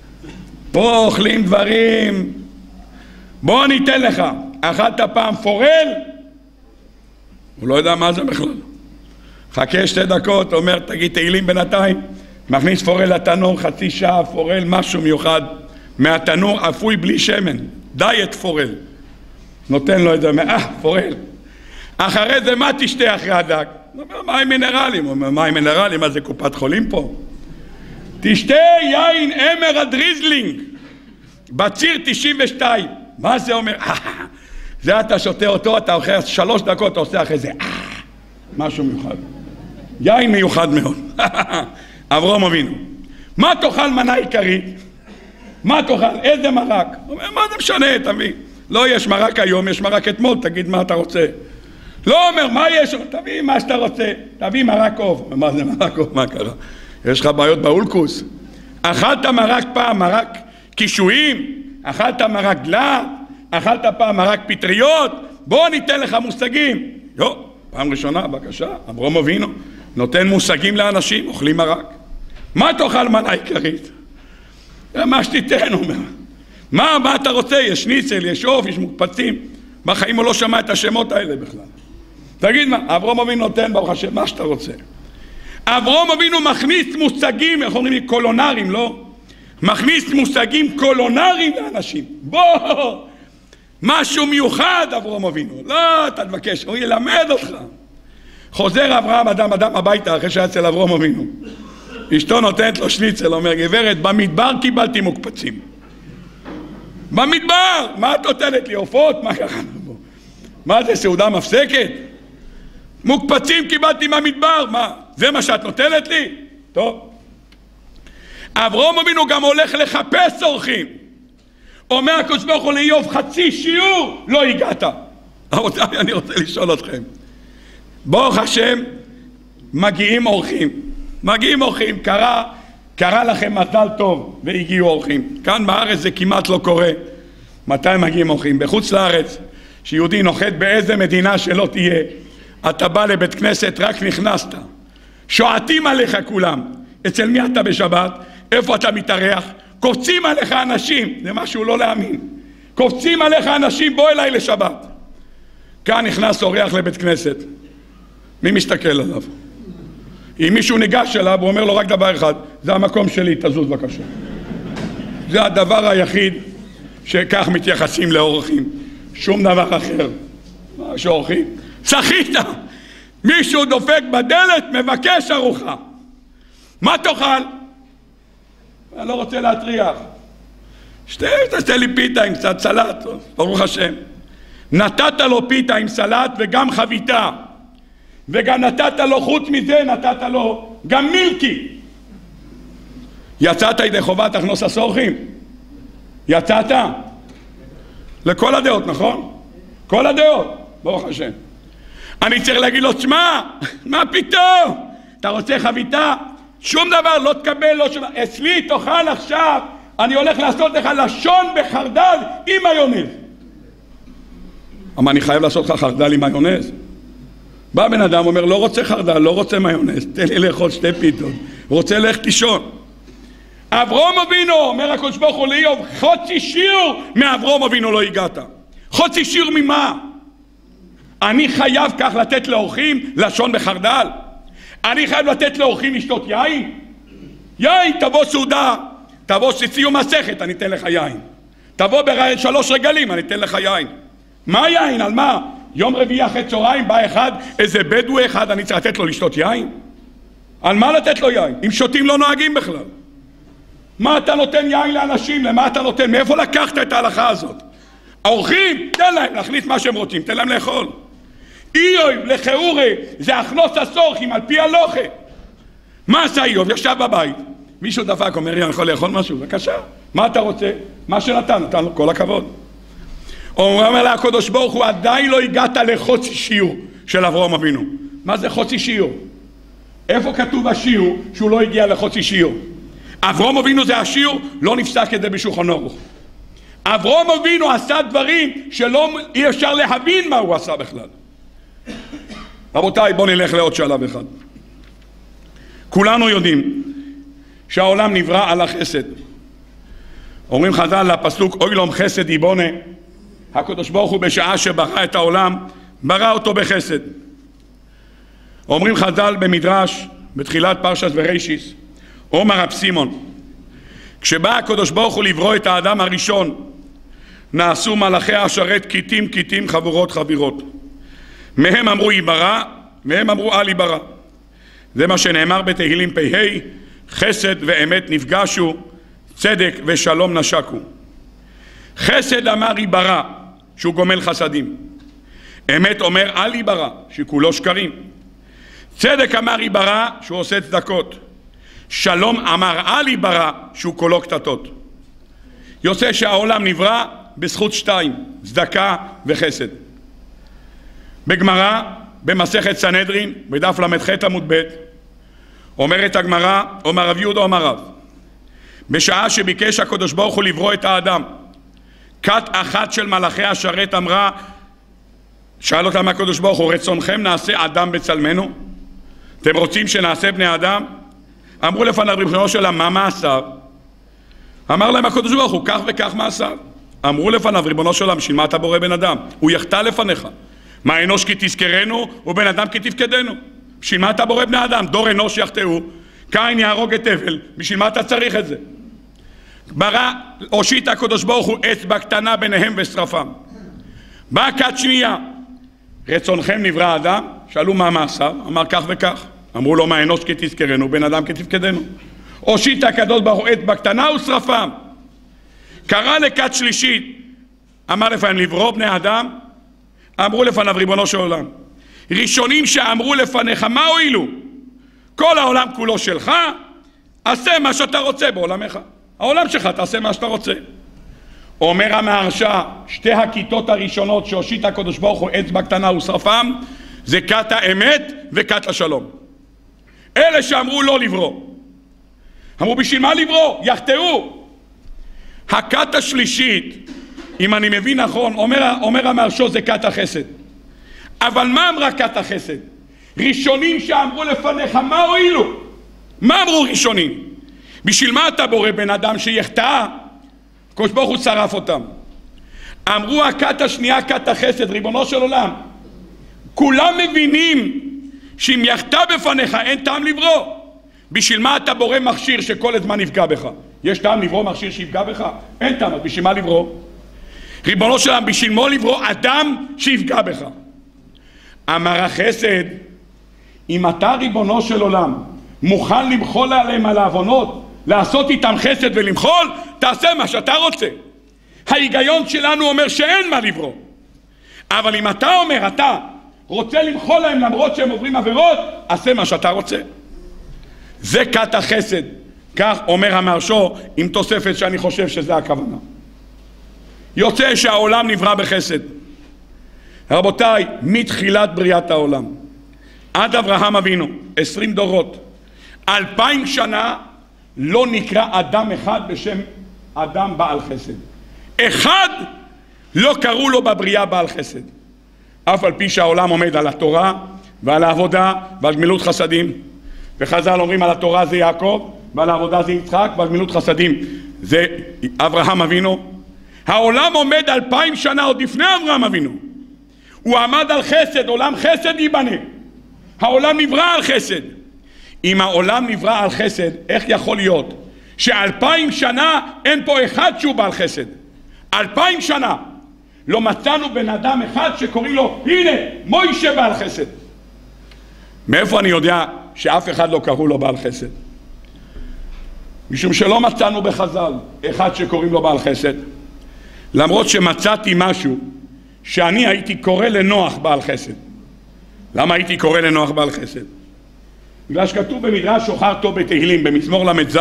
פה אוכלים דברים. בוא ניתן לך. אכלת פעם פורל? הוא לא יודע מה זה בכלל. חכה 2 דקות, אומר, תגיד תהילים בינתיים. מכניס פורל לתנור, חצי שעה, פורל, משהו מיוחד. מהתנור אפוי בלי שמן. דיאט פורל. נותן לו את זה, פורל. אחרי זה מה תשתה אחרי הדג? הוא אומר, מים מינרלים. הוא אומר, מים מינרלים, מה זה קופת חולים פה? תשתה יין אמר הדריזלינג. בציר 92. מה זה אומר? זה אתה שותה אותו, אתה אוכל 3 דקות, אתה עושה אחרי זה. משהו מיוחד. יין מיוחד מאוד. אברהם אבינו. מה תאכל מנה עיקרית? מה תאכל? איזה מרק? הוא אומר, מה זה משנה, תביא. לא, יש מרק היום, יש מרק אתמול, תגיד מה אתה רוצה. לא אומר, מה יש? תביא מה שאתה רוצה. תביא מרק עוף. מה זה מרק עוף? מה קרה? יש לך בעיות באולקוס? אכלת מרק פעם, מרק קישואים? אכלת מרק גלת? אכלת פעם מרק פטריות? בוא ניתן לך מושגים. לא, פעם ראשונה, בבקשה, אברהם אבינו נותן מושגים לאנשים, אוכלים מרק. מה תאכל מנה עיקרית? מה שתיתן, אומר. מה אתה רוצה? יש שניצל, יש עוף, יש מוקפצים. בחיים הוא לא שמע את השמות האלה בכלל. תגיד מה, אברהם אבינו נותן, ברוך השם, מה שאתה רוצה. אברהם אבינו מכניס מושגים, איך אומרים לי, קולונרים, לא? מכניס מושגים קולונרים לאנשים. בוא! משהו מיוחד, אברהם אבינו. לא, אתה תבקש, הוא ילמד אותך. חוזר אברהם אדם הביתה אחרי שהיה אצל אברהם אבינו. אשתו נותנת לו שניצל, אומר, גברת, במדבר קיבלתי מוקפצים. במדבר! מה את נותנת לי? עופות? מה קרה? מה זה, סעודה מפסקת? מוקפצים קיבלתי מהמדבר, מה? זה מה שאת נותנת לי? טוב. אברהם אבינו גם הולך לחפש אורחים. אומר הקדוש ברוך הוא לאיוב, חצי שיעור לא הגעת. רבותיי, אני רוצה לשאול אתכם. ברוך השם, מגיעים אורחים. מגיעים אורחים, קרה לכם מזל טוב והגיעו אורחים. כאן בארץ זה כמעט לא קורה. מתי מגיעים אורחים? בחוץ לארץ, שיהודי נוחת באיזה מדינה שלא תהיה, אתה בא לבית כנסת, רק נכנסת. שועטים עליך כולם. אצל מי אתה בשבת? איפה אתה מתארח? קופצים עליך אנשים, זה משהו לא להאמין. קופצים עליך אנשים, בוא אליי לשבת. כאן נכנס אורח לבית כנסת. מי מסתכל עליו? אם מישהו ניגש אליו, הוא אומר לו רק דבר אחד, זה המקום שלי, תזוז בבקשה. זה הדבר היחיד שכך מתייחסים לאורחים. שום דבר אחר. מה שאורחים? צחית! מישהו דופק בדלת, מבקש ארוחה. מה תאכל? אני לא רוצה להטריח. תעשה לי פיתה עם קצת סלט, ברוך השם. נתת לו פיתה עם סלט וגם חביתה. וגם נתת לו, חוץ מזה נתת לו גם מילקי. יצאת ידי חובת הכנוס הסורכים? יצאת? לכל הדעות, נכון? כל הדעות, ברוך השם. אני צריך להגיד לו, תשמע, מה פתאום? אתה רוצה חביתה? שום דבר לא תקבל, לא שום דבר. אצלי תאכל עכשיו, אני הולך לעשות לך לשון בחרדל עם מיונז. אבל אני חייב לעשות לך חרדל עם מיונז. בא בן אדם, אומר, לא רוצה חרדל, לא רוצה מיונז, תן לי לאכול 2 פיתות. רוצה ללכת לישון. אברהם אבינו, אומר הקדוש ברוך הוא לאיוב, חצי שיעור מאברהם אבינו לא הגעת. חצי שיעור ממה? אני חייב כך לתת לאורחים לשון בחרדל? אני חייב לתת לאורחים לשתות יין? יין, תבוא סעודה. תבוא סיום מסכת, אני אתן לך יין. תבוא ב3 רגלים, אני אתן לך יין. מה יין? על מה? יום רביעי אחרי צהריים בא אחד, איזה בדואי אחד, אני צריך לתת לו לשתות יין? על מה לתת לו יין? אם שותים לא נוהגים בכלל. מה אתה נותן יין לאנשים? למה אתה נותן? מאיפה לקחת את ההלכה הזאת? האורחים, תן להם להכניס מה שהם רוצים, תן להם לאכול. איוב לחאורי, זה הכנוס הסורכים על פי הלוכה. מה עשה איוב? ישב בבית. מישהו דפק, אומר לי, אני יכול לאכול משהו? בבקשה. מה אתה רוצה? מה שנתן, נתן לו, כל הכבוד. אומר לה הקדוש ברוך הוא, עדיין לא הגעת לחוצי שיעור של אברהם אבינו. מה זה חוצי שיעור? איפה כתוב השיעור שהוא לא הגיע לחוצי שיעור? אברהם אבינו זה השיעור, לא נפסק את זה בשולחן ערוך. אברהם אבינו עשה דברים שלא אי אפשר להבין מה הוא עשה בכלל. רבותיי, בואו נלך לעוד שלב אחד. כולנו יודעים שהעולם נברא על החסד. אומרים חז"ל לפסוק אוילום חסד יבונה, הקדוש ברוך הוא בשעה שברא את העולם ברא אותו בחסד. אומרים חז"ל במדרש בתחילת פרשת בראשיס, אומר רב סימון, כשבא הקדוש ברוך הוא לברוא את האדם הראשון נעשו מלאכי השרת כיתים כיתים חבורות חבירות, מהם אמרו יברא, מהם אמרו אל יברא. זה מה שנאמר בתהילים פ"ה, חסד ואמת נפגשו, צדק ושלום נשקו. חסד אמר יברא, שהוא גומל חסדים. אמת אומר אל יברא, שכולו שקרים. צדק אמר יברא, שהוא עושה צדקות. שלום אמר אל יברא, שהוא כולו קטטות. יוצא שהעולם נברא בזכות 2, צדקה וחסד. בגמרא, במסכת סנהדרין, בדף ל"ח עמוד ב', אומרת הגמרא, אומר רב יהודה אומר רב, בשעה שביקש הקדוש ברוך הוא לברוא את האדם, כת אחת של מלאכי השרת אמרה, שאל אותם הקדוש ברוך הוא, רצונכם נעשה אדם בצלמנו? אתם רוצים שנעשה בני אדם? אמרו לפניו ריבונו של עולם, מה מעשיו? אמר להם הקדוש ברוך הוא, כך וכך מעשיו. אמרו לפניו ריבונו של עולם, בשביל מה אתה בורא בן אדם? הוא יחטא לפניך. מה אנוש כי תזכרנו ובן אדם כי תפקדנו? בשביל מה אתה בורא בני אדם? דור אנוש יחטאו, קין יהרוג את הבל, בשביל מה אתה צריך את זה? ברא, הושיט הקדוש ברוך הוא אצבע קטנה ביניהם ושרפם. באה כת שנייה, רצונכם נברא אדם? שאלו מה מעשיו? אמר כך וכך. אמרו לו מה אנוש כי תזכרנו, בן אדם כי תפקדנו. הושיט הקדוש ברוך הוא אצבע קטנה ושרפם. קרא לכת שלישית, אמר לפניהם לברוא בני אדם? אמרו לפניו ריבונו של עולם, ראשונים שאמרו לפניך מה הועילו? כל העולם כולו שלך, עשה מה שאתה רוצה בעולמך. העולם שלך תעשה מה שאתה רוצה. אומר המהרש"א, שתי הכיתות הראשונות שהושיט הקדוש ברוך הוא אצבע קטנה ושרפם, זה כת האמת וכת השלום. אלה שאמרו לא לברוא, אמרו בשביל מה לברוא? יחטאו. הכת השלישית, אם אני מבין נכון, אומר המהרש"א זה כת החסד. אבל מה אמרה כת החסד? ראשונים שאמרו לפניך מה הועילו? מה אמרו ראשונים? בשביל מה אתה בורא בן אדם שיחטא? הקדוש ברוך הוא שרף אותם. אמרו הכת השנייה, כת החסד, ריבונו של עולם, כולם מבינים שאם יחטא בפניך אין טעם לברוא. בשביל מה אתה בורא מכשיר שכל הזמן יפגע בך? יש טעם לברוא מכשיר שיפגע בך? אין טעם, אז בשביל מה לברוא? ריבונו של עולם, בשביל מה לברוא אדם שיפגע בך? אמר החסד, אם אתה ריבונו של עולם מוכן למחול עליהם על העוונות, לעשות איתם חסד ולמחול, תעשה מה שאתה רוצה. ההיגיון שלנו אומר שאין מה לברוא. אבל אם אתה אומר, אתה רוצה למחול להם למרות שהם עוברים עבירות, עשה מה שאתה רוצה. זה כת החסד. כך אומר המהרש"א עם תוספת שאני חושב שזה הכוונה. יוצא שהעולם נברא בחסד. רבותיי, מתחילת בריאת העולם עד אברהם אבינו, 20 דורות, 2000 שנה לא נקרא אדם אחד בשם אדם בעל חסד. אחד לא קראו לו בבריאה בעל חסד. אף על פי שהעולם עומד על התורה ועל העבודה ועל גמילות חסדים. וחז"ל אומרים על התורה זה יעקב ועל העבודה זה יצחק ועל גמילות חסדים זה אברהם אבינו. העולם עומד 2000 שנה עוד לפני אברהם אבינו. הוא עמד על חסד, עולם חסד ייבנה. העולם נברא על חסד. אם העולם נברא על חסד, איך יכול להיות ש2000 שנה אין פה אחד שהוא בעל חסד. 2000 שנה לא מצאנו בן אדם אחד שקוראים לו, הנה, מוישה בעל חסד. מאיפה אני יודע שאף אחד לא קראו לו בעל חסד? משום שלא מצאנו בחז"ל אחד שקוראים לו בעל חסד, למרות שמצאתי משהו שאני הייתי קורא לנוח בעל חסד. למה הייתי קורא לנוח בעל חסד? בגלל שכתוב במדרש שוחר טוב בתהילים במזמור ל"ז,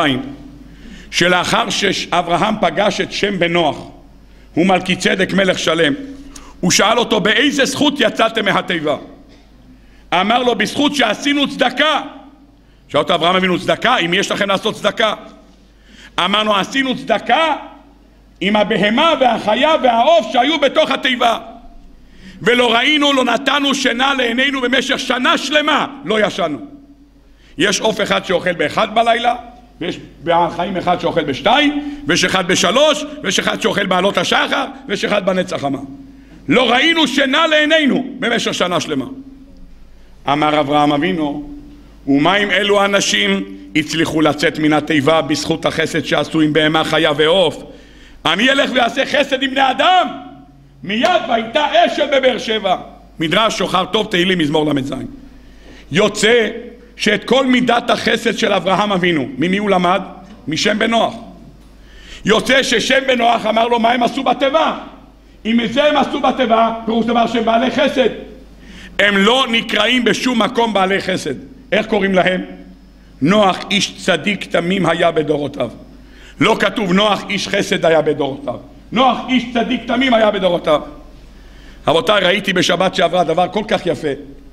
שלאחר שאברהם פגש את שם בן נוח ומלכי צדק מלך שלם, הוא שאל אותו, באיזה זכות יצאתם מהתיבה? אמר לו, בזכות שעשינו צדקה. שאל אותו אברהם אבינו, צדקה? אם יש לכם לעשות צדקה? אמרנו, עשינו צדקה עם הבהמה והחיה והעוף שהיו בתוך התיבה, ולא ראינו, לא נתנו שינה לעינינו במשך שנה שלמה, לא ישנו. יש עוף אחד שאוכל ב1 בלילה, ויש בעל חיים אחד שאוכל ב2, ויש אחד ב3, ויש אחד שאוכל בעלות השחר, ויש אחד בנץ החמה. לא ראינו שינה לעינינו במשך שנה שלמה. אמר אברהם אבינו, ומה אם אלו האנשים הצליחו לצאת מן התיבה בזכות החסד שעשו עם בהמה חיה ועוף? אני אלך ועשה חסד עם בני אדם. מיד והייתה אשל בבאר שבע. מדרש שוחר טוב תהילים מזמור ל"ז. יוצא שאת כל מידת החסד של אברהם אבינו, ממי הוא למד? משם בן נוח. יוצא ששם בן נוח אמר לו מה הם עשו בתיבה. אם את זה הם עשו בתיבה, פירוש דבר שהם בעלי חסד. הם לא נקראים בשום מקום בעלי חסד. איך קוראים להם? נוח איש צדיק תמים היה בדורותיו. לא כתוב נוח איש חסד היה בדורותיו. נוח איש צדיק תמים היה בדורותיו. רבותיי, ראיתי בשבת שעברה דבר כל כך יפה.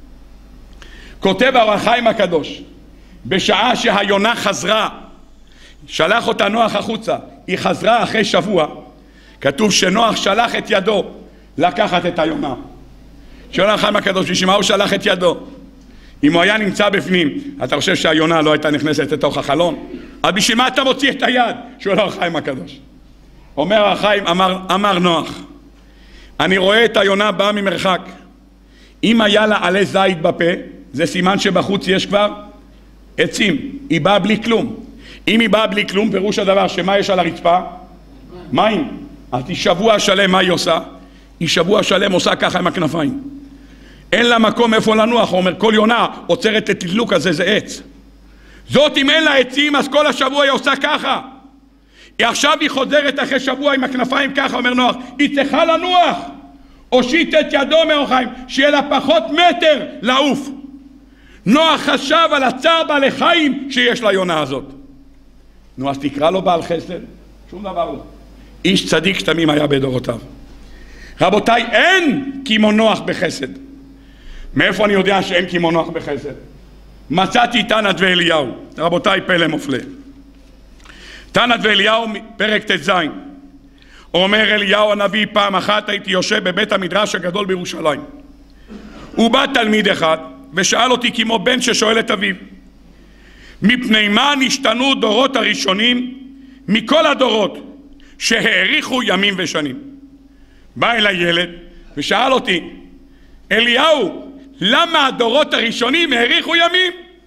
כותב האור החיים הקדוש, בשעה שהיונה חזרה, שלח אותה נוח החוצה, היא חזרה אחרי שבוע, כתוב שנוח שלח את ידו לקחת את היונה. שואל האור החיים הקדוש, בשביל מה הוא שלח את ידו? אם הוא היה נמצא בפנים, אתה חושב שהיונה לא הייתה נכנסת לתוך החלון? אז בשביל מה אתה מוציא את היד? שואל האור החיים הקדוש. אומר האור החיים, אמר נוח, אני רואה את היונה באה ממרחק. אם היה לה עלי זית בפה, זה סימן שבחוץ יש כבר עצים. היא באה בלי כלום. אם היא באה בלי כלום, פירוש הדבר שמה יש על הרצפה? מים. אז היא שבוע שלם, מה היא עושה? היא שבוע שלם עושה ככה עם הכנפיים. אין לה מקום איפה לנוח. הוא אומר, כל יונה עוצרת את תדלוק הזה, זה עץ. זאת אם אין לה עצים, אז כל השבוע היא עושה ככה. עכשיו היא חוזרת אחרי שבוע עם הכנפיים ככה, אומר נוח, היא צריכה לנוח. הושיט את ידו מהחיים, שיהיה לה פחות מטר לעוף. נוח חשב על הצער בעלי חיים שיש ליונה הזאת. נו, אז תקרא לו בעל חסד? שום דבר לא. איש צדיק תמים היה בדורותיו. רבותיי, אין כמו נוח בחסד. מאיפה אני יודע שאין כמו נוח בחסד? מצאתי תנת ואליהו. רבותיי, פלא מופלא. תנת ואליהו, פרק ט"ז. אומר אליהו הנביא, פעם אחת הייתי יושב בבית המדרש הגדול בירושלים. הוא בא תלמיד אחד ושאל אותי כמו בן ששואל את אביו, מפני מה נשתנו דורות הראשונים מכל הדורות שהאריכו ימים ושנים? בא אל הילד ושאל אותי, אליהו, למה הדורות הראשונים האריכו ימים?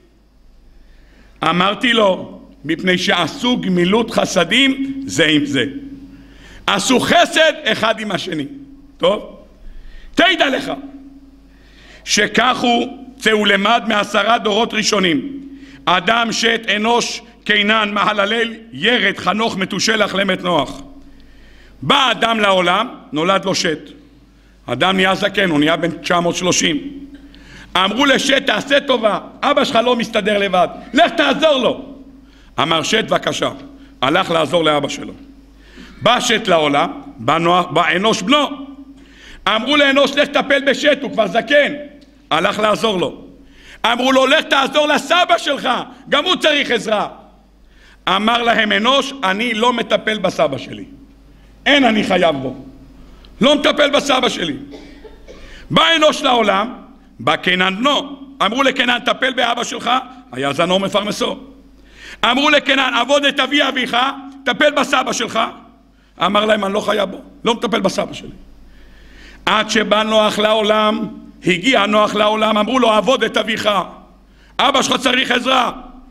אמרתי לו, מפני שעשו גמילות חסדים זה עם זה. עשו חסד אחד עם השני. טוב? תדע לך שכך הוא צאו למד מ10 דורות ראשונים. אדם, שת, אנוש, קינן, מהללל, ירד, חנוך, מתושלח, למת, נוח. בא אדם לעולם, נולד לו שת. אדם נהיה זקן, הוא נהיה בן 930. אמרו לשת, תעשה טובה, אבא שלך לא מסתדר לבד, לך תעזור לו. אמר שת, בבקשה. הלך לעזור לאבא שלו. בא שת לעולם, בא אנוש בנו. אמרו לאנוש, לך תטפל בשת, הוא כבר זקן. הלך לעזור לו. אמרו לו, לך תעזור לסבא שלך, גם הוא צריך עזרה. אמר להם אנוש, אני לא מטפל בסבא שלי. אין אני חייב בו. לא מטפל בסבא שלי. בא אנוש לעולם, בא קינן בנו. אמרו לקינן, טפל באבא שלך, היה זנו מפרנסו. אמרו לקינן, עבוד את אבי אביך, טפל בסבא שלך. אמר להם, אני לא חייב בו, לא מטפל בסבא שלי. עד שבא נוח לעולם, הגיע נוח לעולם, אמרו לו, עבוד את אביך, אבא שלך צריך עזרה.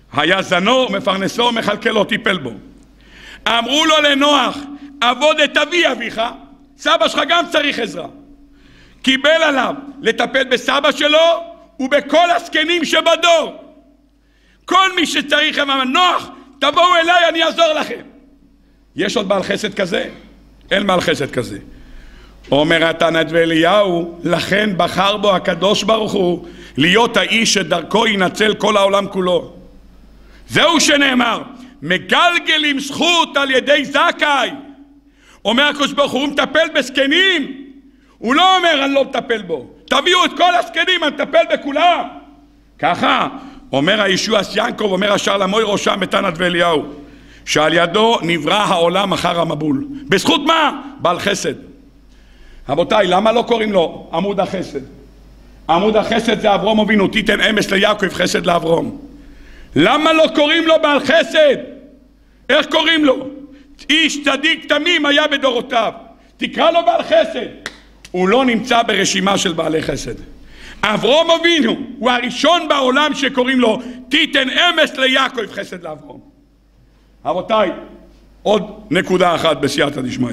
היה זנו, מפרנסו, מכלכלו, טיפל בו. אמרו לו לנוח, עבוד את אבי אביך, סבא שלך גם צריך עזרה. קיבל עליו לטפל בסבא שלו ובכל הזקנים שבדור. כל מי שצריך, אמר נוח, תבואו אליי, אני אעזור לכם. יש עוד בעל חסד כזה? אין בעל חסד כזה. אומר התנת ואליהו, לכן בחר בו הקדוש ברוך הוא להיות האיש שדרכו ינצל כל העולם כולו. זהו שנאמר, מגלגלים זכות על ידי זכאי. אומר הקדוש ברוך הוא מטפל בסקנים, הוא לא אומר אני לא מטפל בו, תביאו את כל הסקנים, אני מטפל בכולם. ככה אומר הישועה יעקב, אומר השער למוי ראשם בתנת ואליהו, שעל ידו נברא העולם אחר המבול. בזכות מה? בעל חסד. רבותיי, למה לא קוראים לו עמוד החסד? עמוד החסד זה אברהם אבינו, תיתן אמס ליעקב חסד לאברהם. למה לא קוראים לו בעל חסד? איך קוראים לו? איש צדיק תמים היה בדורותיו, תקרא לו בעל חסד. הוא לא נמצא ברשימה של בעלי חסד. אברהם אבינו הוא הראשון בעולם שקוראים לו תיתן אמס ליעקב חסד לאברהם. רבותיי, עוד נקודה אחת בסייעתא דשמיא.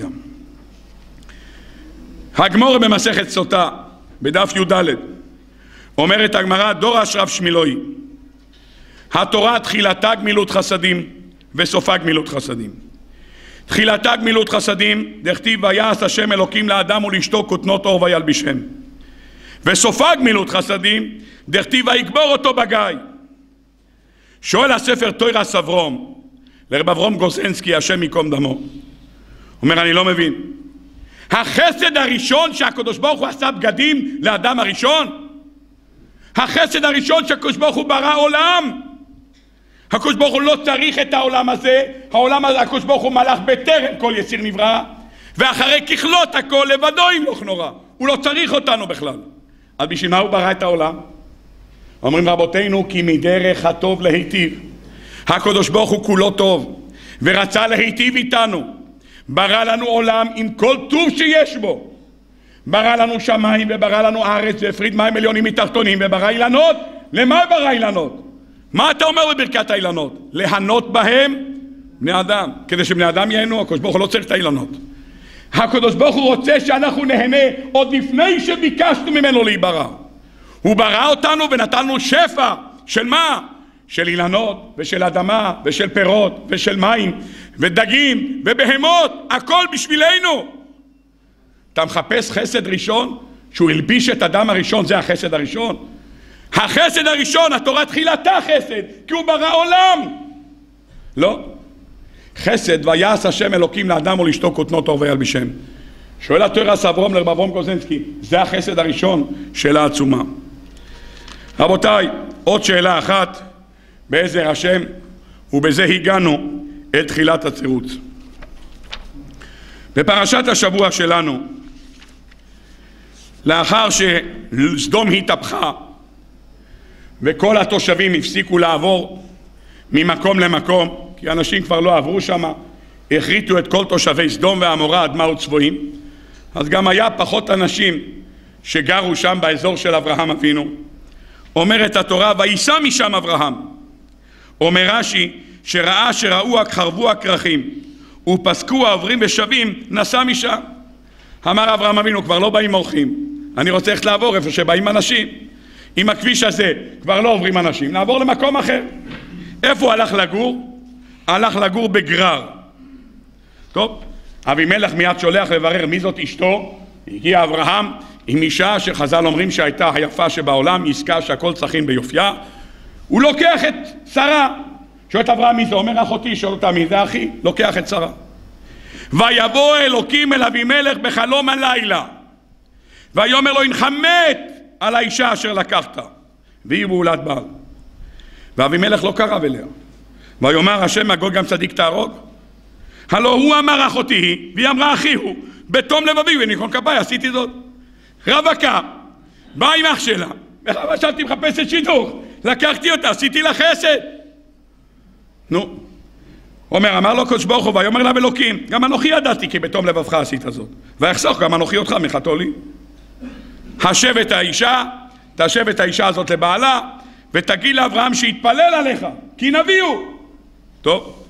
הגמרא במסכת סוטה בדף י"ד אומרת הגמרא, דורש רב שמילוי, התורה תחילתה גמילות חסדים וסופה גמילות חסדים. תחילתה גמילות חסדים, דכתיב ויעש השם אלוקים לאדם ולאשתו כותנות עור וילבישם. וסופה גמילות חסדים, דכתיב ויקבור אותו בגיא. שואל הספר תוירס אברום, לרב אברום גוזנסקי השם ייקום דמו, אומר אני לא מבין, החסד הראשון שהקדוש ברוך הוא עשה בגדים לאדם הראשון, החסד הראשון שהקדוש ברוך הוא ברא עולם, הקדוש ברוך הוא לא צריך את העולם הזה, העולם הזה הקדוש ברוך הוא מלך בטרם כל יציר נברא, ואחרי ככלות הכל לבדו ימלוך נורא, הוא לא צריך אותנו בכלל. אז בשביל מה הוא ברא את העולם? אומרים רבותינו, כי מדרך הטוב להיטיב. הקדוש ברוך הוא כולו טוב ורצה להיטיב איתנו, ברא לנו עולם עם כל טוב שיש בו, ברא לנו שמיים וברא לנו ארץ והפריד מים עליונים מתחתונים וברא אילנות. למה ברא אילנות? מה אתה אומר בברכת האילנות? להנות בהם בני אדם, כדי שבני אדם ייהנו. הקדוש ברוך הוא לא צריך את האילנות. הקדוש ברוך הוא רוצה שאנחנו נהנה עוד לפני שביקשנו ממנו להיברא. הוא ברא אותנו ונתנו שפע של מה? של אילנות ושל אדמה ושל פירות ושל מים ודגים ובהמות, הכל בשבילנו. אתה מחפש חסד ראשון? שהוא הלביש את אדם הראשון, זה החסד הראשון. החסד הראשון, התורה תחילתה חסד, כי הוא ברא עולם. לא. חסד ויעש השם אלוקים לאדם ולאשתו כותנות עור וילבישם. שואל התוירס אברום לרב אברום גוזנסקי, זה החסד הראשון של העצומה. רבותיי, עוד שאלה אחת, בעזר השם, ובזה הגענו אל תחילת הצירוץ. בפרשת השבוע שלנו, לאחר שסדום התהפכה וכל התושבים הפסיקו לעבור ממקום למקום, כי אנשים כבר לא עברו שם, החריטו את כל תושבי סדום ועמורה עד מות צבועים, אז גם היה פחות אנשים שגרו שם באזור של אברהם אבינו. אומרת התורה, וייסע משם אברהם. אומר רש"י, שראה שראו חרבו הכרכים ופסקו העוברים ושבים, נסע משם. אמר אברהם אבינו, כבר לא באים אורחים, אני רוצה ללכת לעבור איפה שבאים אנשים. עם הכביש הזה כבר לא עוברים אנשים, נעבור למקום אחר. איפה הוא הלך לגור? הלך לגור בגרר. טוב, אבימלך מיד שולח לברר מי זאת אשתו. הגיע אברהם עם אישה שחז"ל אומרים שהייתה היפה שבעולם, עסקה שהכל צחין ביופייה. הוא לוקח את שרה. שואל את אברהם מי זה? אומר אחותי. שואל אותה מי זה? אחי. לוקח את שרה. ויבוא אלוקים אל אבימלך בחלום הלילה ויאמר לו, הנך מת על האישה אשר לקחת, והיא בעולת בעל. ואבימלך לא קרב אליה. ויאמר השם, הגוי גם צדיק תהרוג? הלא הוא אמר אחותי היא, והיא אמרה אחי הוא, בתום לבבי וניחון כפיי עשיתי זאת. רווקה באה עם אח שלה, וחשבתי מחפשת שידוך, לקחתי אותה, עשיתי לה חסד. נו, אמר לו קדוש ברוך הוא, ויאמר לה אלוקים, גם אנוכי ידעתי כי בתום לבבך עשית זאת, ויחסוך גם אנוכי אותך מחתו לי. השב את האישה, תשב את האישה הזאת לבעלה, ותגיד לאברהם שיתפלל עליך, כי כי נביא הוא. טוב,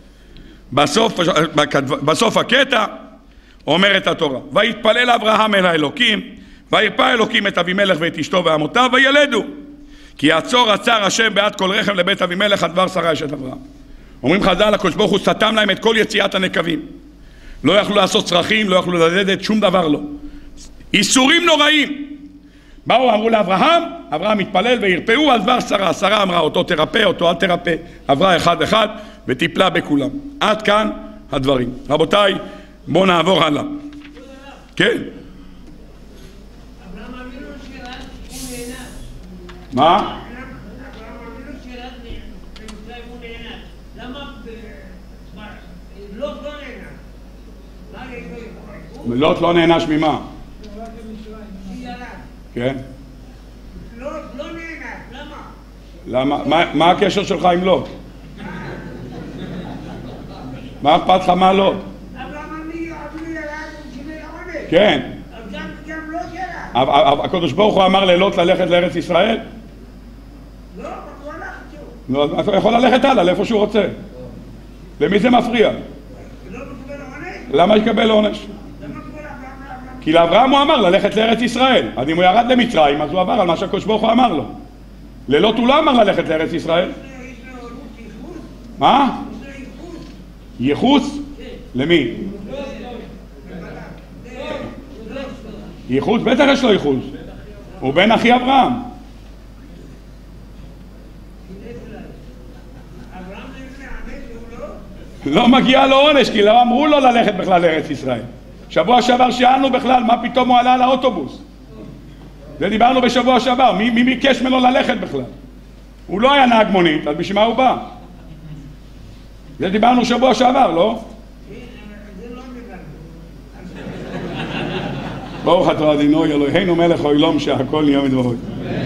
בסוף הקטע אומרת התורה, ויתפלל אברהם אל האלוקים, וירפא אלוקים את אבימלך ואת אשתו ועמותיו וילדו, כי יעצור עצר השם בעד כל רחם לבית אבימלך על דבר שרה אשת אברהם. אומרים חז"ל, הקדוש ברוך הוא סתם להם את כל יציאת הנקבים, לא יכלו לעשות צרכים, לא יכלו ללדת, שום דבר לא, איסורים נוראים. באו אמרו לאברהם, אברהם מתפלל וירפאו על דבר שרה, שרה אמרה אותו תרפא, אותו אל תרפא, עברה אחד אחד וטיפלה בכולם. עד כאן הדברים. רבותיי, בואו נעבור הלאה. כן. מה? לוט לא נענש ממה? כן? לא נענש, למה? למה? מה הקשר שלך עם לוט? מה אכפת לך מה לוט? כן. גם לא ירד. הקדוש ברוך הוא אמר ללוט ללכת לארץ ישראל? לא, הוא הלך שוב. הוא יכול ללכת הלאה, לאיפה שהוא רוצה. למי זה מפריע? לא מקבל עונש? למה יקבל עונש? כי לאברהם הוא אמר ללכת לארץ ישראל. אז אם הוא ירד למצרים, אז הוא עבר על מה שהקדוש ברוך הוא אמר לו. ללוט הוא לא אמר ללכת לארץ ישראל. יש לו ייחוס? מה? יש לו ייחוס? ייחוס? למי? ייחוס? בטח יש לו ייחוס. הוא בן אחי אברהם. לא מגיע לו עונש, כי לא אמרו לו ללכת בכלל לארץ ישראל. שבוע שעבר שאלנו בכלל, מה פתאום הוא עלה על האוטובוס? זה דיברנו בשבוע שעבר, מי ביקש ממנו ללכת בכלל? הוא לא היה נהג מונית, אז בשביל מה הוא בא? זה דיברנו שבוע שעבר, לא? זה לא דיברנו. ברוך אתה אדינו אלוהינו מלך העולם שהכל נהיה מדברו.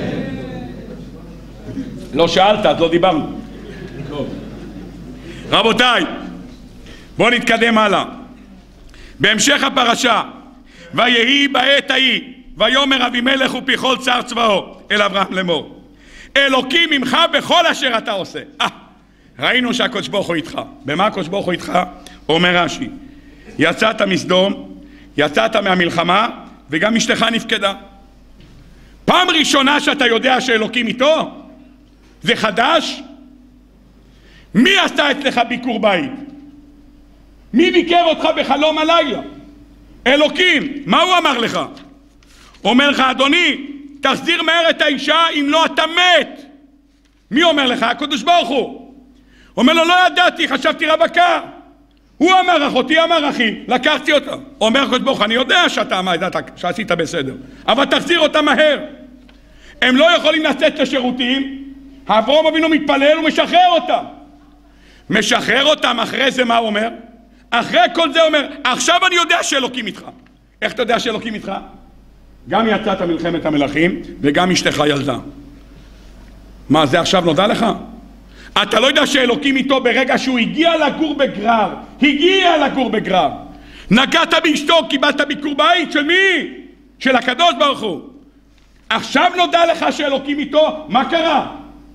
לא שאלת, אז לא דיברנו. רבותיי, בואו נתקדם הלאה. בהמשך הפרשה, ויהי בעת ההיא, ויאמר אבימלך ופיכול צר צבאו אל אברהם לאמור, אלוקים ממך בכל אשר אתה עושה. ראינו שהקדוש ברוך הוא איתך. במה הקדוש ברוך הוא איתך? אומר רש"י, יצאת מסדום, יצאת מהמלחמה, וגם אשתך נפקדה. פעם ראשונה שאתה יודע שאלוקים איתו? זה חדש? מי עשתה אצלך ביקור בית? מי ביקר אותך בחלום הלילה? אלוקים. מה הוא אמר לך? אומר לך, אדוני, תחזיר מהר את האישה, אם לא אתה מת. מי אומר לך? הקדוש ברוך הוא. אומר לו, לא ידעתי, חשבתי רווקה. הוא אמר, אחותי אמר אחי, לקחתי אותה. אומר הקדוש ברוך הוא, אני יודע שעשית בסדר, אבל תחזיר אותה מהר. הם לא יכולים לצאת לשירותים, אברהם אבינו מתפלל ומשחרר אותם. משחרר אותם, אחרי זה מה הוא אומר? אחרי כל זה אומר, עכשיו אני יודע שאלוקים איתך. איך אתה יודע שאלוקים איתך? גם יצאת מלחמת המלכים וגם אשתך ילדה. מה, זה עכשיו נודע לך? אתה לא יודע שאלוקים איתו ברגע שהוא הגיע לגור בגרר. הגיע לגור בגרר. נגעת באשתו, קיבלת ביקור בית של מי? של הקדוש ברוך הוא. עכשיו נודע לך שאלוקים איתו, מה קרה?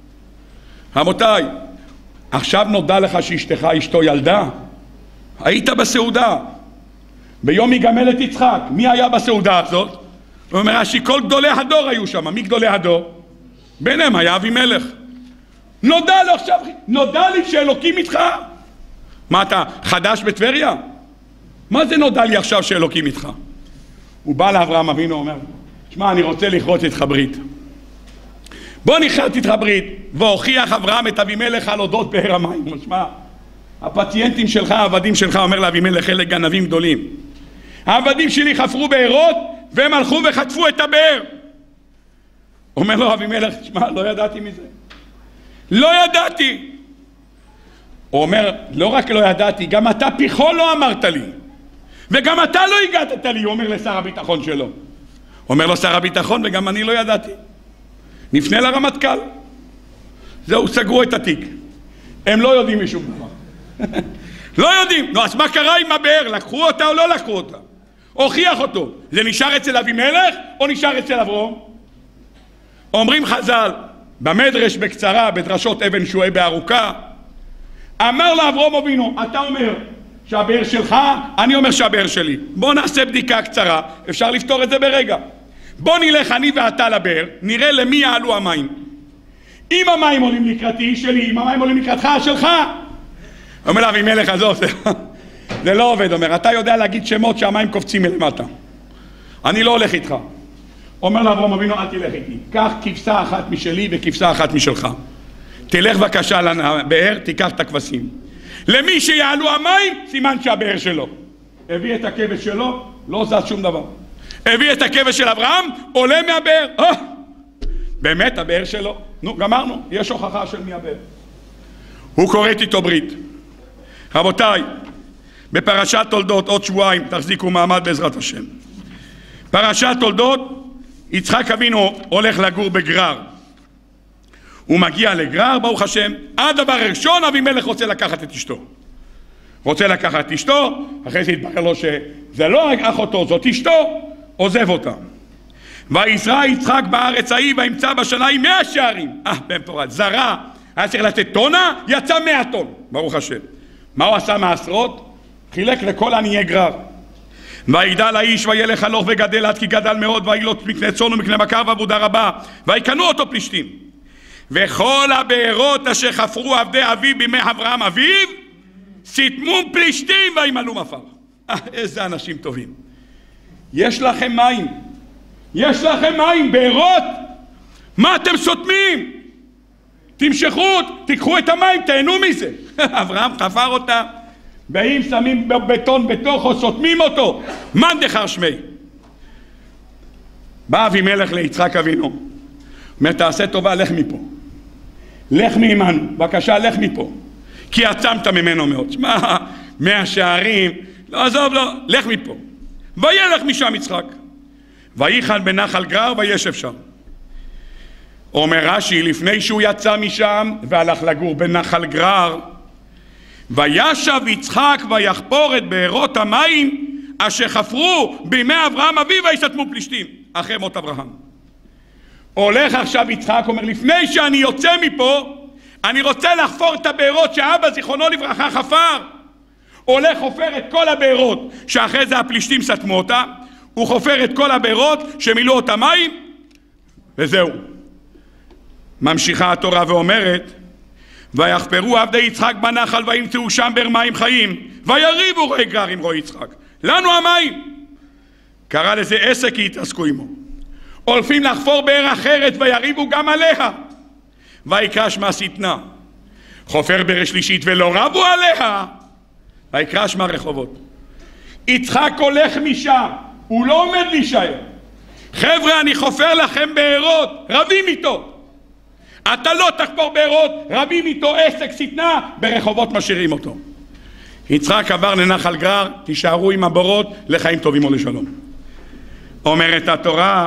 רבותיי, עכשיו נודע לך שאשתך אשתו ילדה. היית בסעודה ביום יגמל את יצחק. מי היה בסעודה הזאת? הוא אומר רש"י, כל גדולי הדור היו שם. מי גדולי הדור? ביניהם היה אבימלך. נודע לו עכשיו, נודע לי שאלוקים איתך. מה, אתה חדש בטבריה? מה זה נודע לי עכשיו שאלוקים איתך? הוא בא לאברהם אבינו ואומר, שמע, אני רוצה לכרות איתך ברית. בוא נכרת איתך ברית. והוכיח אברהם את אבימלך על אודות באר המים. שמע, הפציינטים שלך, העבדים שלך, אומר לאבימלך, אלה גנבים גדולים. העבדים שלי חפרו בארות והם הלכו וחטפו את הבאר. אומר לו אבימלך, שמע, לא ידעתי מזה. לא ידעתי. הוא אומר, לא רק לא ידעתי, גם אתה פיכול לא אמרת לי. וגם אתה לא הגעת לי, הוא אומר לשר הביטחון שלו. אומר לו שר הביטחון, וגם אני לא ידעתי. נפנה לרמטכ"ל. זהו, סגרו את התיק. הם לא יודעים משום דבר. לא יודעים. נו, אז מה קרה עם הבאר? לקחו אותה או לא לקחו אותה? הוכיח אותו. זה נשאר אצל אבימלך או נשאר אצל אברהם? אומרים חז"ל, במדרש בקצרה, בדרשות אבן שועה בארוכה, אמר לו אברהם אבינו, אתה אומר שהבאר שלך, אני אומר שהבאר שלי. בוא נעשה בדיקה קצרה, אפשר לפתור את זה ברגע. בוא נלך אני ואתה לבאר, נראה למי יעלו המים. אם המים עולים לקראתי, שלי, אם המים עולים לקראתך, שלך. אומר לה אבימלך, עזוב, זה לא עובד. אומר, אתה יודע להגיד שמות שהמים קופצים מלמטה, אני לא הולך איתך. אומר לאברהם אבינו, אל תלך איתי, קח כבשה אחת משלי וכבשה אחת משלך, תלך בבקשה לבאר, תיקח את הכבשים. למי שיעלו המים, סימן שהבאר שלו. הביא את הכבש שלו, לא זז שום דבר. הביא את הכבש של אברהם, עולה מהבאר. באמת הבאר שלו. נו, גמרנו, יש הוכחה של מי הבאר. הוא קוראת איתו ברית. רבותיי, בפרשת תולדות, עוד שבועיים, תחזיקו מעמד בעזרת השם. פרשת תולדות, יצחק אבינו הולך לגור בגרר. הוא מגיע לגרר, ברוך השם. הדבר הראשון, אבימלך רוצה לקחת את אשתו. רוצה לקחת את אשתו, אחרי זה התברר לו שזה לא אחותו, זאת אשתו, עוזב אותה. ויזרע יצחק בארץ ההיא, וימצא בשנה היא 100 שערים. במפורט, זרע, היה צריך לתת טונה, יצא 100 טון, ברוך השם. מה הוא עשה מעשרות? חילק לכל עניי גרר. ויגדל האיש וילך הלוך וגדל עד כי גדל מאוד, ויהי לו מקנה צאן ומקנה בקר ועבודה רבה, ויקנו אותו פלישתים. וכל הבארות אשר חפרו עבדי אביו בימי אברהם אביו, סתמום פלישתים וימלאו עפר. איזה אנשים טובים. יש לכם מים, יש לכם מים, בארות, מה אתם סותמים? תמשכו, תיקחו את המים, תהנו מזה. אברהם חפר אותה, באים שמים בטון בתוכו, סותמים אותו. מן דחר שמי. בא אבימלך ליצחק אבינו, אומר, תעשה טובה, לך מפה. לך מעמנו, בבקשה, לך מפה. כי עצמת ממנו מאוד. שמע, 100 שערים, לא עזוב, לא, לך מפה. וילך משם יצחק. ויחל בנחל גרר וישב שם. אומר רש"י, לפני שהוא יצא משם והלך לגור בנחל גרר, וישב יצחק ויחפור את בארות המים אשר חפרו בימי אברהם אביו ויסתמו פלישתים אחרי מות אברהם. הולך עכשיו יצחק, אומר, לפני שאני יוצא מפה, אני רוצה לחפור את הבארות שאבא זיכרונו לברכה חפר. הולך חופר את כל הבארות שאחרי זה הפלישתים סתמו אותה, הוא חופר את כל הבארות שמילאו אותה מים, וזהו. ממשיכה התורה ואומרת, ויחפרו עבדי יצחק בנחל וימצאו שם באר מים חיים, ויריבו רועי גרר עם רועי יצחק, לנו המים. קרא לזה עסק כי התעסקו עמו. הולכים לחפור באר אחרת ויריבו גם עליה, ויקרא שמה שטנה. חופר באר שלישית ולא רבו עליה, ויקרא שמה רחובות. יצחק הולך משם, הוא לא עומד להישאר. חבר'ה, אני חופר לכם בארות, רבים איתו. אתה לא תחפור בארות, רבים איתו, עסק שטנה, ברחובות משאירים אותו. יצחק עבר לנחל גרר, תישארו עם הבורות לחיים טובים או לשלום. אומרת התורה,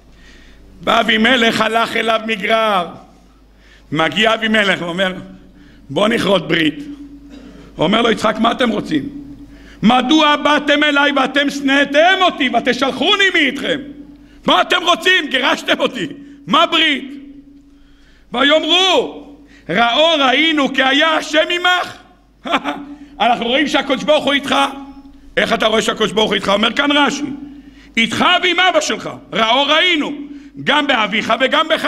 ואבימלך הלך אליו מגרר. מגיע אבימלך ואומר, בוא נכרות ברית. אומר לו יצחק, מה אתם רוצים? מדוע באתם אליי ואתם שנאתם אותי ותשלחוני מאיתכם? מה אתם רוצים? גירשתם אותי, מה ברית? ויאמרו, ראינו כי היה השם עמך. אנחנו רואים שהקדוש ברוך הוא איתך. איך אתה רואה שהקדוש ברוך הוא איתך? אומר כאן רש"י, איתך ועם אבא שלך. ראינו, גם באביך וגם בך.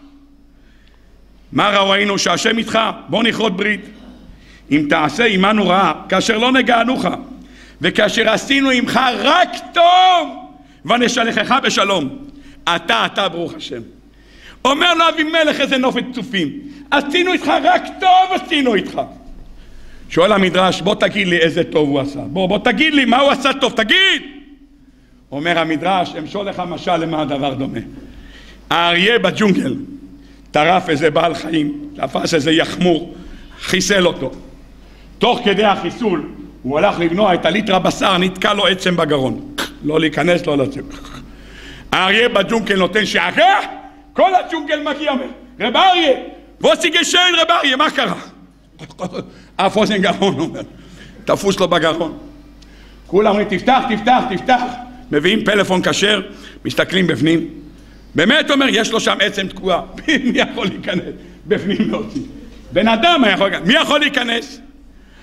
מה ראינו? שהשם איתך. בוא נכרות ברית. אם תעשה עמנו רעה, כאשר לא נגענוך, וכאשר עשינו עמך רק טוב, ונשלחך בשלום. אתה ברוך השם. אומר לו אבימלך, איזה נופת צופים, עשינו איתך רק טוב, עשינו איתך. שואל המדרש, בוא תגיד לי איזה טוב הוא עשה. בוא תגיד לי מה הוא עשה טוב, תגיד. אומר המדרש, אמשול לך משל למה הדבר דומה. האריה בג'ונגל טרף איזה בעל חיים, תפס איזה יחמור, חיסל אותו. תוך כדי החיסול הוא הלך לבנוע את הליטר הבשר, נתקע לו עצם בגרון. לא להיכנס, לא לצאת. האריה בג'ונגל נותן שעקה, כל הג'ונגל מגיע, רב אריה, ווסיגה שיין רב אריה, מה קרה? אף אוזן גרון, אומר, תפוס לו בגרון. כולם אומרים, תפתח, מביאים פלאפון כשר, מסתכלים בפנים. באמת אומר, יש לו שם עצם תקועה, מי יכול להיכנס? בפנים להוציא. בן אדם יכול להיכנס. מי יכול להיכנס?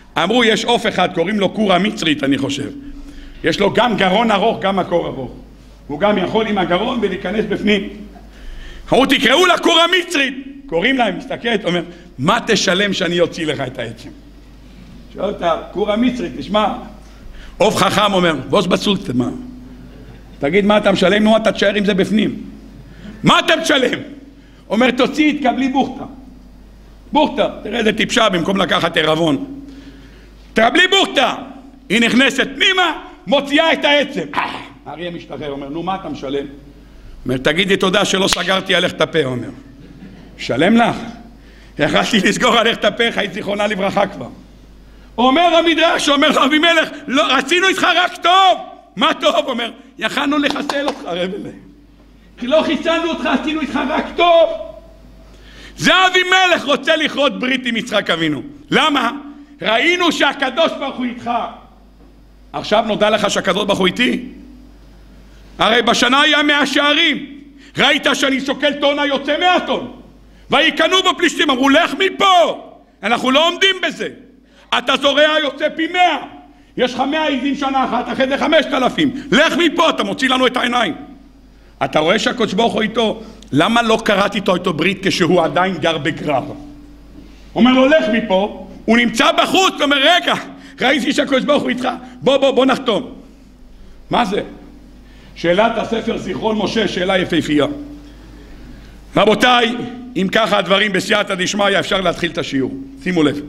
אמרו יש עוף אחד, קוראים לו קורה מצרית אני חושב. יש לו גם גרון ארוך, גם מקור ארוך. הוא גם יכול עם הגרון ולהיכנס בפנים. אמרו תקראו לה קורה מצרית. קוראים להם, מסתכלת, אומר, מה תשלם שאני אוציא לך את העצם? שואל אותה, קורה מצרית, תשמע. עוף חכם אומר, בוס בסולטת, מה? תגיד מה אתה משלם? נו, אתה תשאר עם זה בפנים. מה אתה משלם? אומר, תוציא, תקבלי בוכתה. בוכתה, תראה איזה טיפשה במקום לקחת ערבון. תקבלי בוכתה. היא נכנסת פנימה, מוציאה את העצם. האריה משתחרר, אומר, נו, מה אתה משלם? אומר, תגידי תודה שלא סגרתי עליך את הפה, אומר. שלם לך. יכלתי לסגור עליך את הפה, היית זיכרונה לברכה כבר. אומר המדרש, אומר לו אבימלך, לא, רצינו איתך רק טוב. מה טוב? אומר, יכלנו לחסל אותך, רבלה. כי לא חיסלנו אותך, עשינו איתך רק טוב. זה אבימלך רוצה לכרות ברית עם יצחק אבינו. למה? ראינו שהקדוש ברוך הוא איתך. עכשיו נודע לך שהקדוש ברוך הוא איתי? הרי בשנה היה 100 שערים. ראית שאני שוקל טונה יוצא 100 טון. ויקנו בו פלישתים, אמרו לך מפה. אנחנו לא עומדים בזה. אתה זורע יוצא פי 100. יש לך 100 עזים שנה אחת, אחרי זה 5,000. לך מפה, אתה מוציא לנו את העיניים. אתה רואה שהקדוש ברוך הוא איתו? למה לא קראתי איתו ברית כשהוא עדיין גר בגרר? אומר לו לך מפה, הוא נמצא בחוץ, אומר רגע, ראיתי שהקדוש ברוך הוא איתך, בוא נחתום. מה זה? שאלת הספר זיכרון משה, שאלה יפהפייה. רבותיי, אם ככה הדברים בסייעתא דשמיא, אפשר להתחיל את השיעור. שימו לב.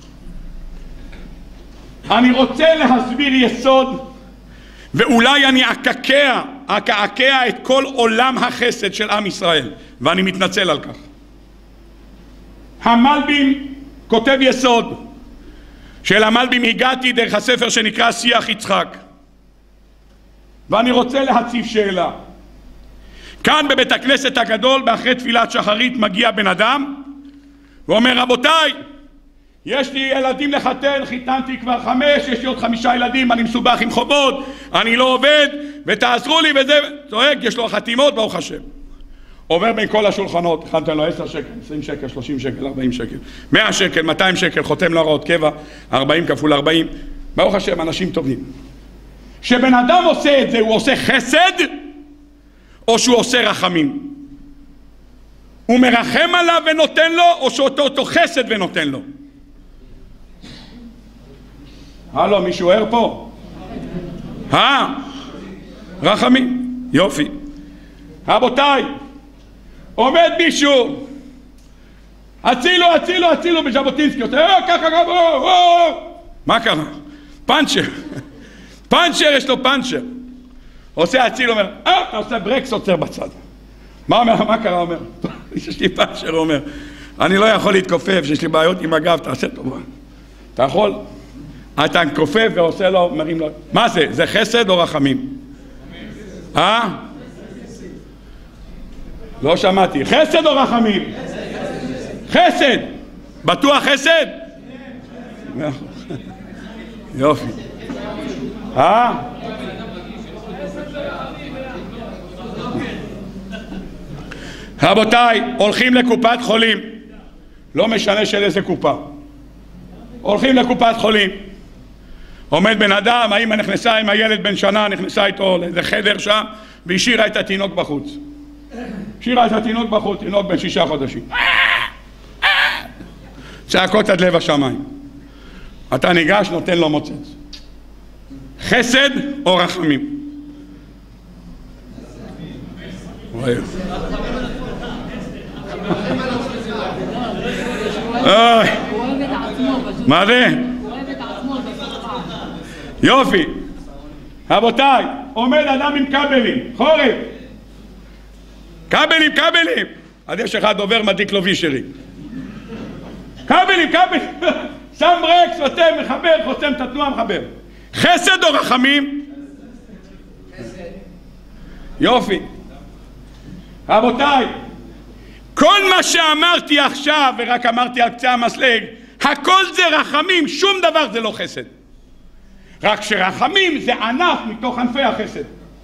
אני רוצה להסביר יסוד, ואולי אני אקעקע את כל עולם החסד של עם ישראל, ואני מתנצל על כך. המלבים כותב יסוד, של המלבים הגעתי דרך הספר שנקרא שיח יצחק, ואני רוצה להציב שאלה. כאן בבית הכנסת הגדול, באחרי תפילת שחרית, מגיע בן אדם ואומר, רבותיי, יש לי ילדים לחתן, חיתנתי כבר 5, יש לי עוד 5 ילדים, אני מסובך עם חובות, אני לא עובד, ותעזרו לי, וזה, צועק, יש לו חתימות, ברוך השם. עובר בין כל השולחנות, אחד נותן לו 10 שקל, 20 שקל, 30 שקל, 40 שקל, 100 שקל, 200 שקל, חותם להוראות קבע, 40 כפול 40, ברוך השם, אנשים טובים. שבן אדם עושה את זה, הוא עושה חסד, או שהוא עושה רחמים? הוא מרחם עליו ונותן לו, או שאותו חסד ונותן לו? הלו, מישהו ער פה? רחמים, יופי. רבותיי, עומד מישהו, הצילו בז'בוטינסקי, ככה, מה קרה? פאנצ'ר, יש לו פאנצ'ר. עושה הצילו, אומר, אתה עושה ברקס, עוצר בצד. מה קרה? אומר, יש לי פאנצ'ר, אומר, אני לא יכול להתכופף, שיש לי בעיות עם הגב, תעשה טובה. אתה יכול? אתה כופף ועושה לו, מרים לו. מה זה? זה חסד או רחמים? לא שמעתי. חסד או רחמים? חסד. בטוח חסד? יופי. רבותיי, הולכים לקופת חולים, לא משנה של איזה קופה. הולכים לקופת חולים, עומד בן אדם, האמא נכנסה עם הילד בן שנה, נכנסה איתו לאיזה חדר שם, והשאירה את התינוק בחוץ. תינוק בן 6 חודשים. צעקות עד לב השמיים. אתה ניגש, נותן לו מוצץ. חסד או רחמים? מה זה? יופי. רבותיי, עומד אדם עם כבלים, חורף. כבלים. אז יש אחד עובר מדליק לו וישרי. כבלים. שם ברקס, עושה, מחבר, חוסם את התנועה, מחבר. חסד או רחמים? חסד. יופי. רבותיי, כל מה שאמרתי עכשיו, ורק אמרתי על קצה המסלג, הכל זה רחמים, שום דבר זה לא חסד. רק שרחמים זה ענף מתוך ענפי החסד.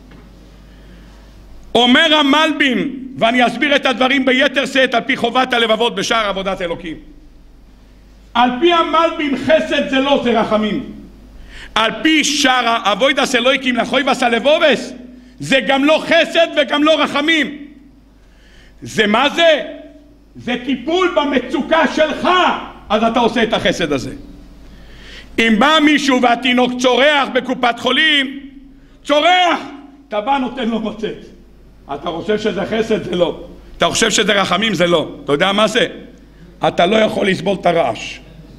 אומר המלבים, ואני אסביר את הדברים ביתר שאת על פי חובת הלבבות בשער עבודת אלוקים. על פי המלבים חסד זה לא, זה רחמים. על פי שרה אבוידס אלוהיקים לחויבס הלבובס, זה גם לא חסד וגם לא רחמים. זה מה זה? זה טיפול במצוקה שלך, אז אתה עושה את החסד הזה. אם בא מישהו והתינוק צורח בקופת חולים, צורח, אתה בא נותן לו מוצץ. אתה חושב שזה חסד? זה לא. אתה חושב שזה רחמים? זה לא. אתה יודע מה זה? אתה לא יכול לסבול את הרעש.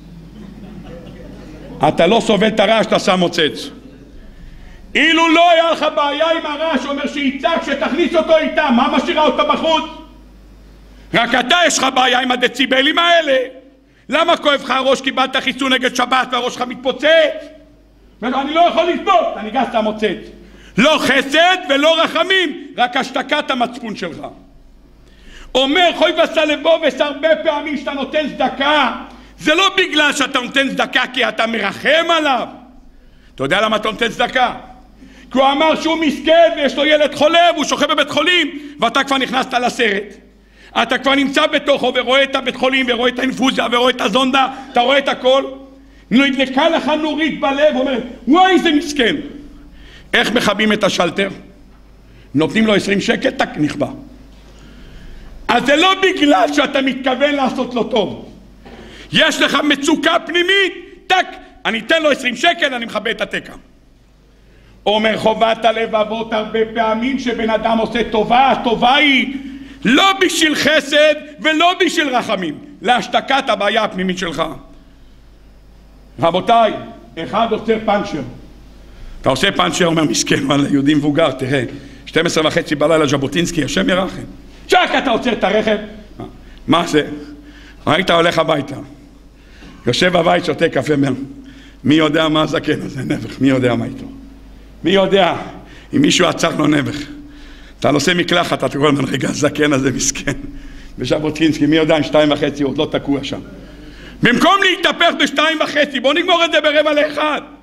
אתה לא סובל את הרעש, אתה שם מוצץ. אילו לא היה לך בעיה עם הרעש, אומר שיצעק שתכניס אותו איתה, מה משאירה אותה בחוץ? רק אתה יש לך בעיה עם הדציבלים האלה. למה כואב לך הראש? קיבלת חיסון נגד שבת והראש שלך מתפוצץ? אני לא יכול לסבול, אתה ניגש את המוצץ. לא חסד ולא רחמים, רק השתקת המצפון שלך. אומר חויבס הלבובס הרבה פעמים שאתה נותן צדקה, זה לא בגלל שאתה נותן צדקה כי אתה מרחם עליו. אתה יודע למה אתה נותן צדקה? כי הוא אמר שהוא מסכן ויש לו ילד חולה והוא שוכב בבית חולים, ואתה כבר נכנסת לסרט. אתה כבר נמצא בתוכו ורואה את הבית חולים ורואה את האינפוזיה ורואה את הזונדה, אתה רואה את הכל. נדלקה לך נורית בלב ואומרת, וואי זה מסכן. איך מכבים את השלטר? נותנים לו 20 שקל, טק, נכבה. אז זה לא בגלל שאתה מתכוון לעשות לו טוב. יש לך מצוקה פנימית, טק, אני אתן לו 20 שקל, אני מכבה את התקה. אומר חובת הלבבות הרבה פעמים שבן אדם עושה טובה, הטובה היא לא בשביל חסד ולא בשביל רחמים, להשתקת הבעיה הפנימית שלך. רבותיי, אחד עושה פנצ'ר. אתה עושה פנצ'ר, אומר מסכן, אבל יהודי מבוגר, תראה, 12:30 בלילה ז'בוטינסקי, השם ירחם. צ'ק, אתה עוצר את הרכב. מה זה? היית הולך הביתה. יושב בבית, שותה קפה, מי יודע מה הזקן הזה, נבח, מי יודע מה איתו? מי יודע אם מישהו עצר לו נבח? אתה נושא מקלחת, אתה קורא לו, רגע, הזקן הזה מסכן. וז'בוטינסקי, מי יודע, 2:30, הוא עוד לא תקוע שם. במקום להתהפך ב2:30, בוא נגמור את זה ב12:45.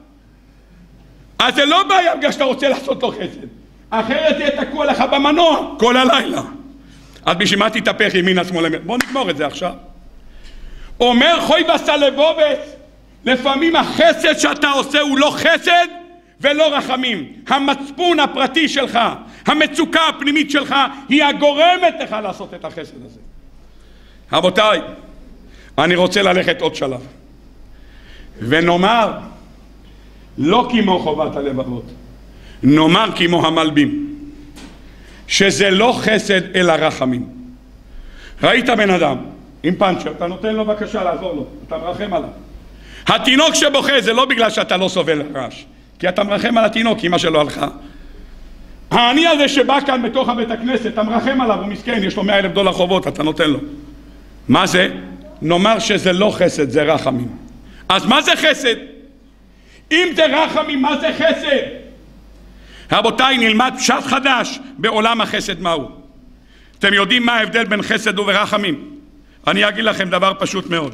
אז זה לא בעיה בגלל שאתה רוצה לעשות לו חסד. אחרת תהיה תקוע לך במנוע כל הלילה. אז בשביל מה תתהפך ימינה שמאלה? בוא נגמור את זה עכשיו. אומר חויבס הלבובס, לפעמים החסד שאתה עושה הוא לא חסד ולא רחמים. המצפון הפרטי שלך, המצוקה הפנימית שלך, היא הגורמת לך לעשות את החסד הזה. רבותיי, אני רוצה ללכת עוד שלב. ונאמר, לא כמו חובת הלבבות, נאמר כמו המלבים, שזה לא חסד אלא רחמים. ראית בן אדם עם פנצ'ר, אתה נותן לו בבקשה לעזור לו, אתה מרחם עליו. התינוק שבוכה זה לא בגלל שאתה לא סובל רעש, כי אתה מרחם על התינוק, אמא שלו הלכה. העני הזה שבא כאן בתוך הבית הכנסת, אתה מרחם עליו, הוא מסכן, יש לו $100,000 חובות, אתה נותן לו. מה זה? נאמר שזה לא חסד, זה רחמים. אז מה זה חסד? אם זה רחמים, מה זה חסד? רבותיי, נלמד פשט חדש בעולם החסד מהו. אתם יודעים מה ההבדל בין חסד ורחמים? אני אגיד לכם דבר פשוט מאוד.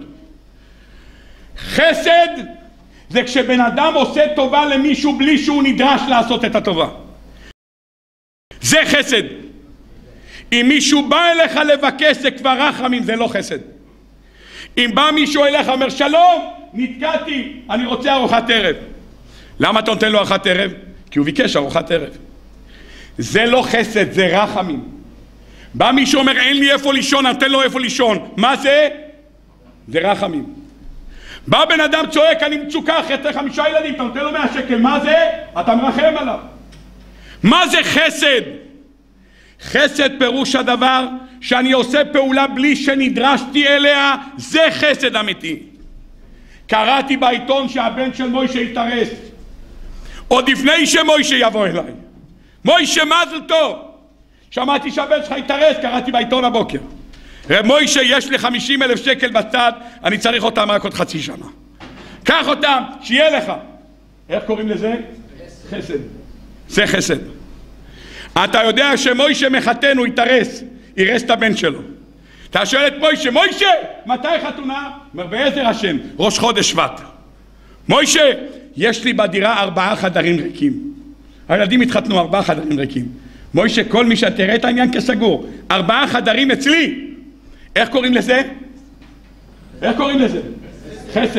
חסד זה כשבן אדם עושה טובה למישהו בלי שהוא נדרש לעשות את הטובה. זה חסד. אם מישהו בא אליך לבקש זה כבר רחמים, זה לא חסד. אם בא מישהו אליך אומר שלום, נתקעתי, אני רוצה ארוחת ערב. למה אתה נותן לו ארוחת ערב? כי הוא ביקש ארוחת ערב. זה לא חסד, זה רחמים. בא מישהו אומר אין לי איפה לישון, אני נותן לו איפה לישון. מה זה? זה רחמים. בא בן אדם צועק אני מצוקה אחרי 5 ילדים, אתה נותן לו 100 שקל. מה זה? אתה מרחם עליו. מה זה חסד? חסד פירוש הדבר שאני עושה פעולה בלי שנדרשתי אליה, זה חסד אמיתי. קראתי בעיתון שהבן של מוישה יתארס, עוד לפני שמוישה יבוא אליי. מוישה מזל טוב, שמעתי שהבן שלך יתארס, קראתי בעיתון הבוקר. רב מוישה, יש לי 50,000 שקל בצד, אני צריך אותם רק עוד חצי שנה. קח אותם, שיהיה לך. איך קוראים לזה? חסד. זה חסד. אתה יודע שמוישה מחתן, הוא יתארס, ירס את הבן שלו. אתה שואל את מוישה, מוישה, מתי חתונה? אומר, בעזר השם, ראש חודש שבט. מוישה, יש לי בדירה 4 חדרים ריקים. הילדים התחתנו 4 חדרים ריקים. מוישה, כל מי שתראה את העניין כסגור, 4 חדרים אצלי. איך קוראים לזה? איך קוראים לזה? חסד.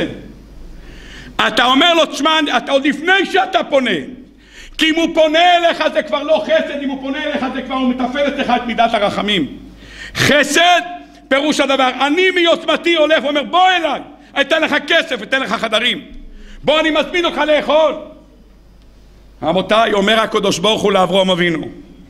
אתה אומר לו, תשמע, אתה עוד לפני שאתה פונה, כי אם הוא פונה אליך זה כבר לא חסד, אם הוא פונה אליך זה כבר הוא מטפל אצלך את מידת הרחמים. חסד פירוש הדבר, אני מיוזמתי הולך ואומר בוא אליי, אתן לך כסף, אתן לך חדרים, בוא אני מזמין אותך לאכול. רבותיי, אומר הקדוש ברוך הוא לאברהם אבינו,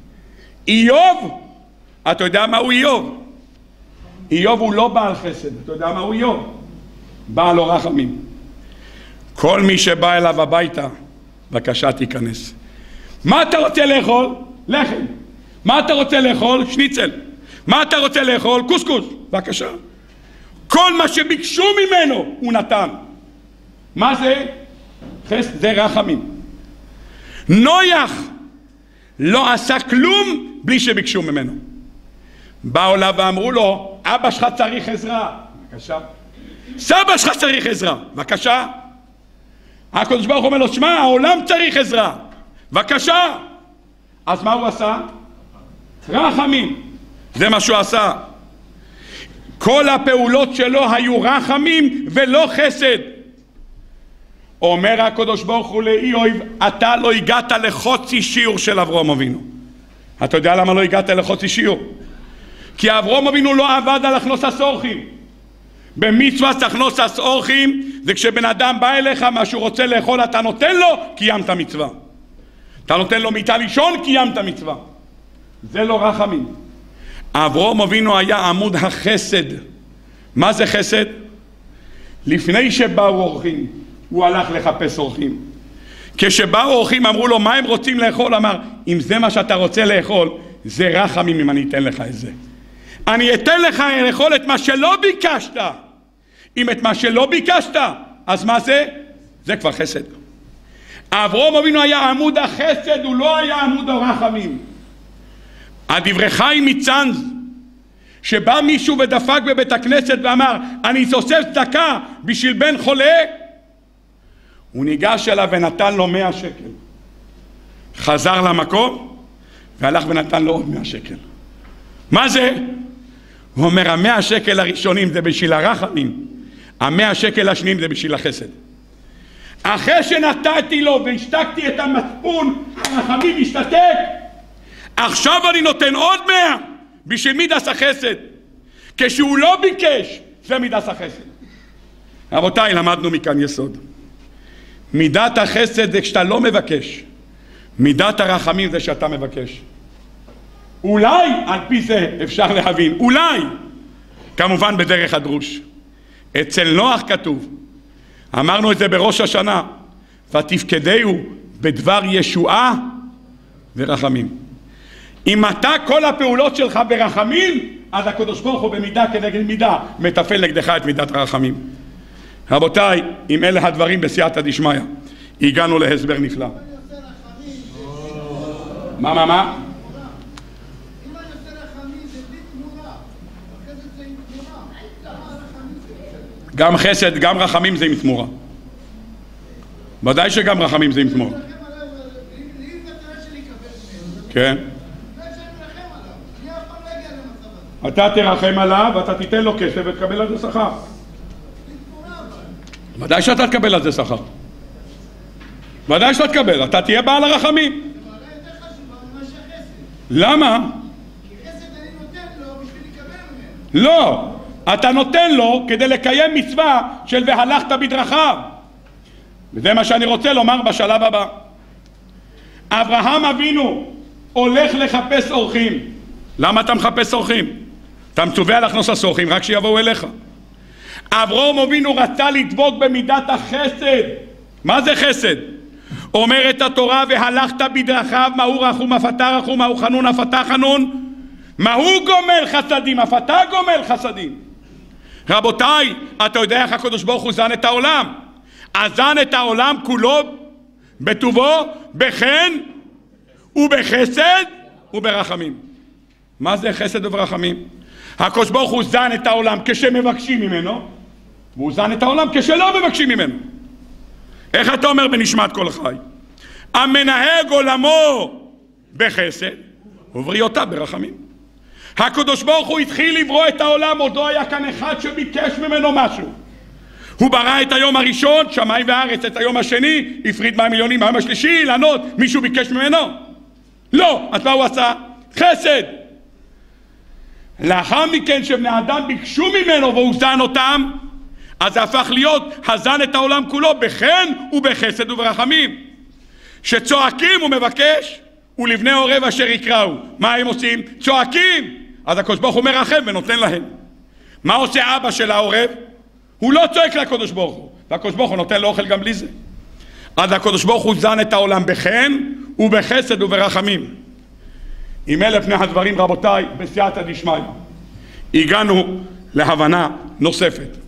איוב, אתה יודע מה הוא איוב? איוב הוא לא בעל חסד, אתה יודע מה הוא איוב? בעל לו רחמים. כל מי שבא אליו הביתה, בבקשה תיכנס. מה אתה רוצה לאכול? לחם. מה אתה רוצה לאכול? שניצל. מה אתה רוצה לאכול? קוסקוס. בבקשה. כל מה שביקשו ממנו הוא נתן. מה זה? חסד, זה רחמים. נויח לא עשה כלום בלי שביקשו ממנו. באו אליו ואמרו לו, אבא שלך צריך עזרה. בבקשה. סבא שלך צריך עזרה. בבקשה. הקדוש ברוך הוא אומר לו, שמע, העולם צריך עזרה. בבקשה. אז מה הוא עשה? רחמים. זה מה שהוא עשה. כל הפעולות שלו היו רחמים ולא חסד. אומר הקדוש ברוך הוא לאיוב, אתה לא הגעת לחצי שיעור של אברהם אבינו. אתה יודע למה לא הגעת לחצי שיעור? כי אברהם אבינו לא עבד על הכנוסת אורחים. במצוות הכנוסת אורחים זה כשבן אדם בא אליך מה שהוא רוצה לאכול אתה נותן לו, קיימת מצווה. אתה נותן לו מיטה לישון, קיימת מצווה. זה לא רחמים. אברהם אבינו היה עמוד החסד. מה זה חסד? לפני שבאו אורחים הוא הלך לחפש אורחים. כשבאו אורחים אמרו לו מה הם רוצים לאכול, אמר אם זה מה שאתה רוצה לאכול זה רחמים אם אני אתן לך את זה. אני אתן לך לאכול את מה שלא ביקשת. אם את מה שלא ביקשת אז מה זה? זה כבר חסד. אברהם אבינו היה עמוד החסד, הוא לא היה עמוד הרחמים. הדברי חיים מצאנז, שבא מישהו ודפק בבית הכנסת ואמר אני אוסף צדקה בשביל בן חולה, הוא ניגש אליו ונתן לו 100 שקל, חזר למקום והלך ונתן לו עוד 100 שקל. מה זה? הוא אומר 100 שקל הראשונים זה בשביל הרחמים, 100 שקל השניים זה בשביל החסד. אחרי שנתתי לו והשתקתי את המצפון, הרחמים השתתק, עכשיו אני נותן עוד 100 בשביל מידת החסד. כשהוא לא ביקש, זה מידת החסד. רבותיי, למדנו מכאן יסוד. מידת החסד זה כשאתה לא מבקש. מידת הרחמים זה שאתה מבקש. אולי על פי זה אפשר להבין, אולי, כמובן בדרך הדרוש. אצל נוח כתוב, אמרנו את זה בראש השנה, ותפקדהו בדבר ישועה ורחמים. אם אתה כל הפעולות שלך ברחמים, אז הקדוש ברוך הוא במידה כנגד מידה מטפל נגדך את מידת הרחמים. רבותיי, אם אלה הדברים בסייעתא דשמיא, הגענו להסבר נפלא. מה? גם חסד, גם רחמים זה עם תמורה. ודאי שגם רחמים זה עם תמורה. כן. אתה תרחם עליו ואתה תיתן לו כסף ותקבל על זה שכר. ודאי שאתה תקבל על זה שכר. ודאי שאתה תקבל, אתה תהיה בעל הרחמים. למה? כי חסד אני נותן לו בשביל לקבל ממנו. לא, אתה נותן לו כדי לקיים מצווה של והלכת בדרכיו. וזה מה שאני רוצה לומר בשלב הבא. אברהם אבינו הולך לחפש אורחים. למה אתה מחפש אורחים? אתה מצווה להכנוס אורחים רק שיבואו אליך. אברהם אבינו רצה לדבוק במידת החסד. מה זה חסד? אומרת התורה והלכת בדרכיו, מהו רחום אף אתה רחום, מהו חנון אף אתה חנון, מהו גומל חסדים אף אתה גומל חסדים. רבותיי, אתה יודע איך הקדוש ברוך הוא זן את העולם? הזן את העולם כולו בטובו, בחן ובחסד וברחמים. מה זה חסד וברחמים? הקדוש ברוך הוא זן את העולם כשמבקשים ממנו, והוא זן את העולם כשלא מבקשים ממנו. איך אתה אומר בנשמת כל חי? המנהג עולמו בחסד ובריאותיו ברחמים. הקדוש ברוך הוא התחיל לברוא את העולם, עוד לא היה כאן אחד שביקש ממנו משהו. הוא ברא את היום הראשון, שמיים וארץ, את היום השני, הפריד מים עליונים, היום השלישי, לענות, מישהו ביקש ממנו? לא. אז מה הוא עשה? חסד. לאחר מכן שבני אדם ביקשו ממנו והוא זן אותם, אז זה הפך להיות הזן את העולם כולו בחן ובחסד וברחמים. שצועקים הוא מבקש, ולבני עורב אשר יקראו. מה הם עושים? צועקים. אז הקדוש ברוך הוא מרחם ונותן להם. מה עושה אבא של העורב? הוא לא צועק לקדוש ברוך הוא, והקדוש ברוך הוא נותן לו אוכל גם בלי זה. אז הקדוש ברוך הוא זן את העולם בחן ובחסד וברחמים. עם אלה פני הדברים, רבותיי, בסייעתא דשמיא הגענו להבנה נוספת.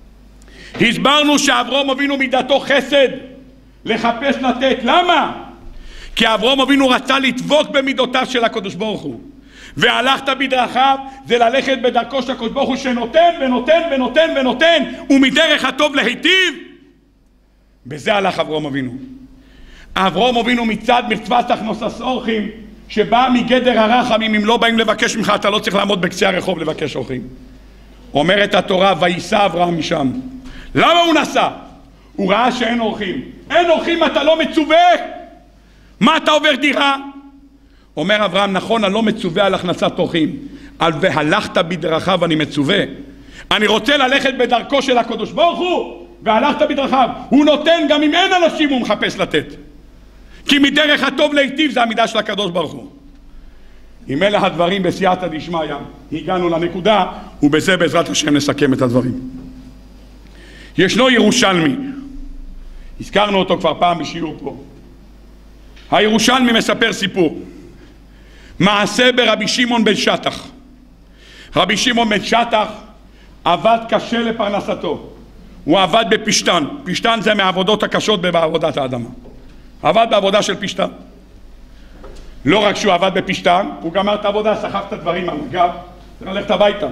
הסברנו שאברהם אבינו מידתו חסד, לחפש לתת. למה? כי אברהם אבינו רצה לדבוק במידותיו של הקדוש ברוך הוא, והלכת בדרכיו זה ללכת בדרכו של הקדוש ברוך הוא שנותן ונותן ונותן ונותן, ומדרך הטוב להיטיב. בזה הלך אברהם אבינו. אברהם אבינו מצד מצוות הכנוסת אורחים, שבא מגדר הרחמים. אם לא באים לבקש ממך, אתה לא צריך לעמוד בקצה הרחוב לבקש אורחים. אומרת התורה, וייסע אברהם משם. למה הוא נסע? הוא ראה שאין אורחים. אין אורחים, אתה לא מצווה. מה אתה עובר דירה? אומר אברהם, נכון, אני לא מצווה על הכנסת אורחים, על והלכת בדרכיו אני מצווה. אני רוצה ללכת בדרכו של הקדוש ברוך הוא, והלכת בדרכיו. הוא נותן גם אם אין אנשים, הוא מחפש לתת. כי מדרך הטוב להיטיב זה המידה של הקדוש ברוך הוא. עם אלה הדברים בסייעתא דשמיא הגענו לנקודה, ובזה בעזרת השם נסכם את הדברים. ישנו ירושלמי, הזכרנו אותו כבר פעם בשיעור פה. הירושלמי מספר סיפור, מעשה ברבי שמעון בן שטח. רבי שמעון בן שטח עבד קשה לפרנסתו. הוא עבד בפשטן. פשטן זה מהעבודות הקשות בעבודת האדמה. עבד בעבודה של פשטן. לא רק שהוא עבד בפשטן, הוא גמר את העבודה, סחב את הדברים על הגב, צריך ללכת הביתה.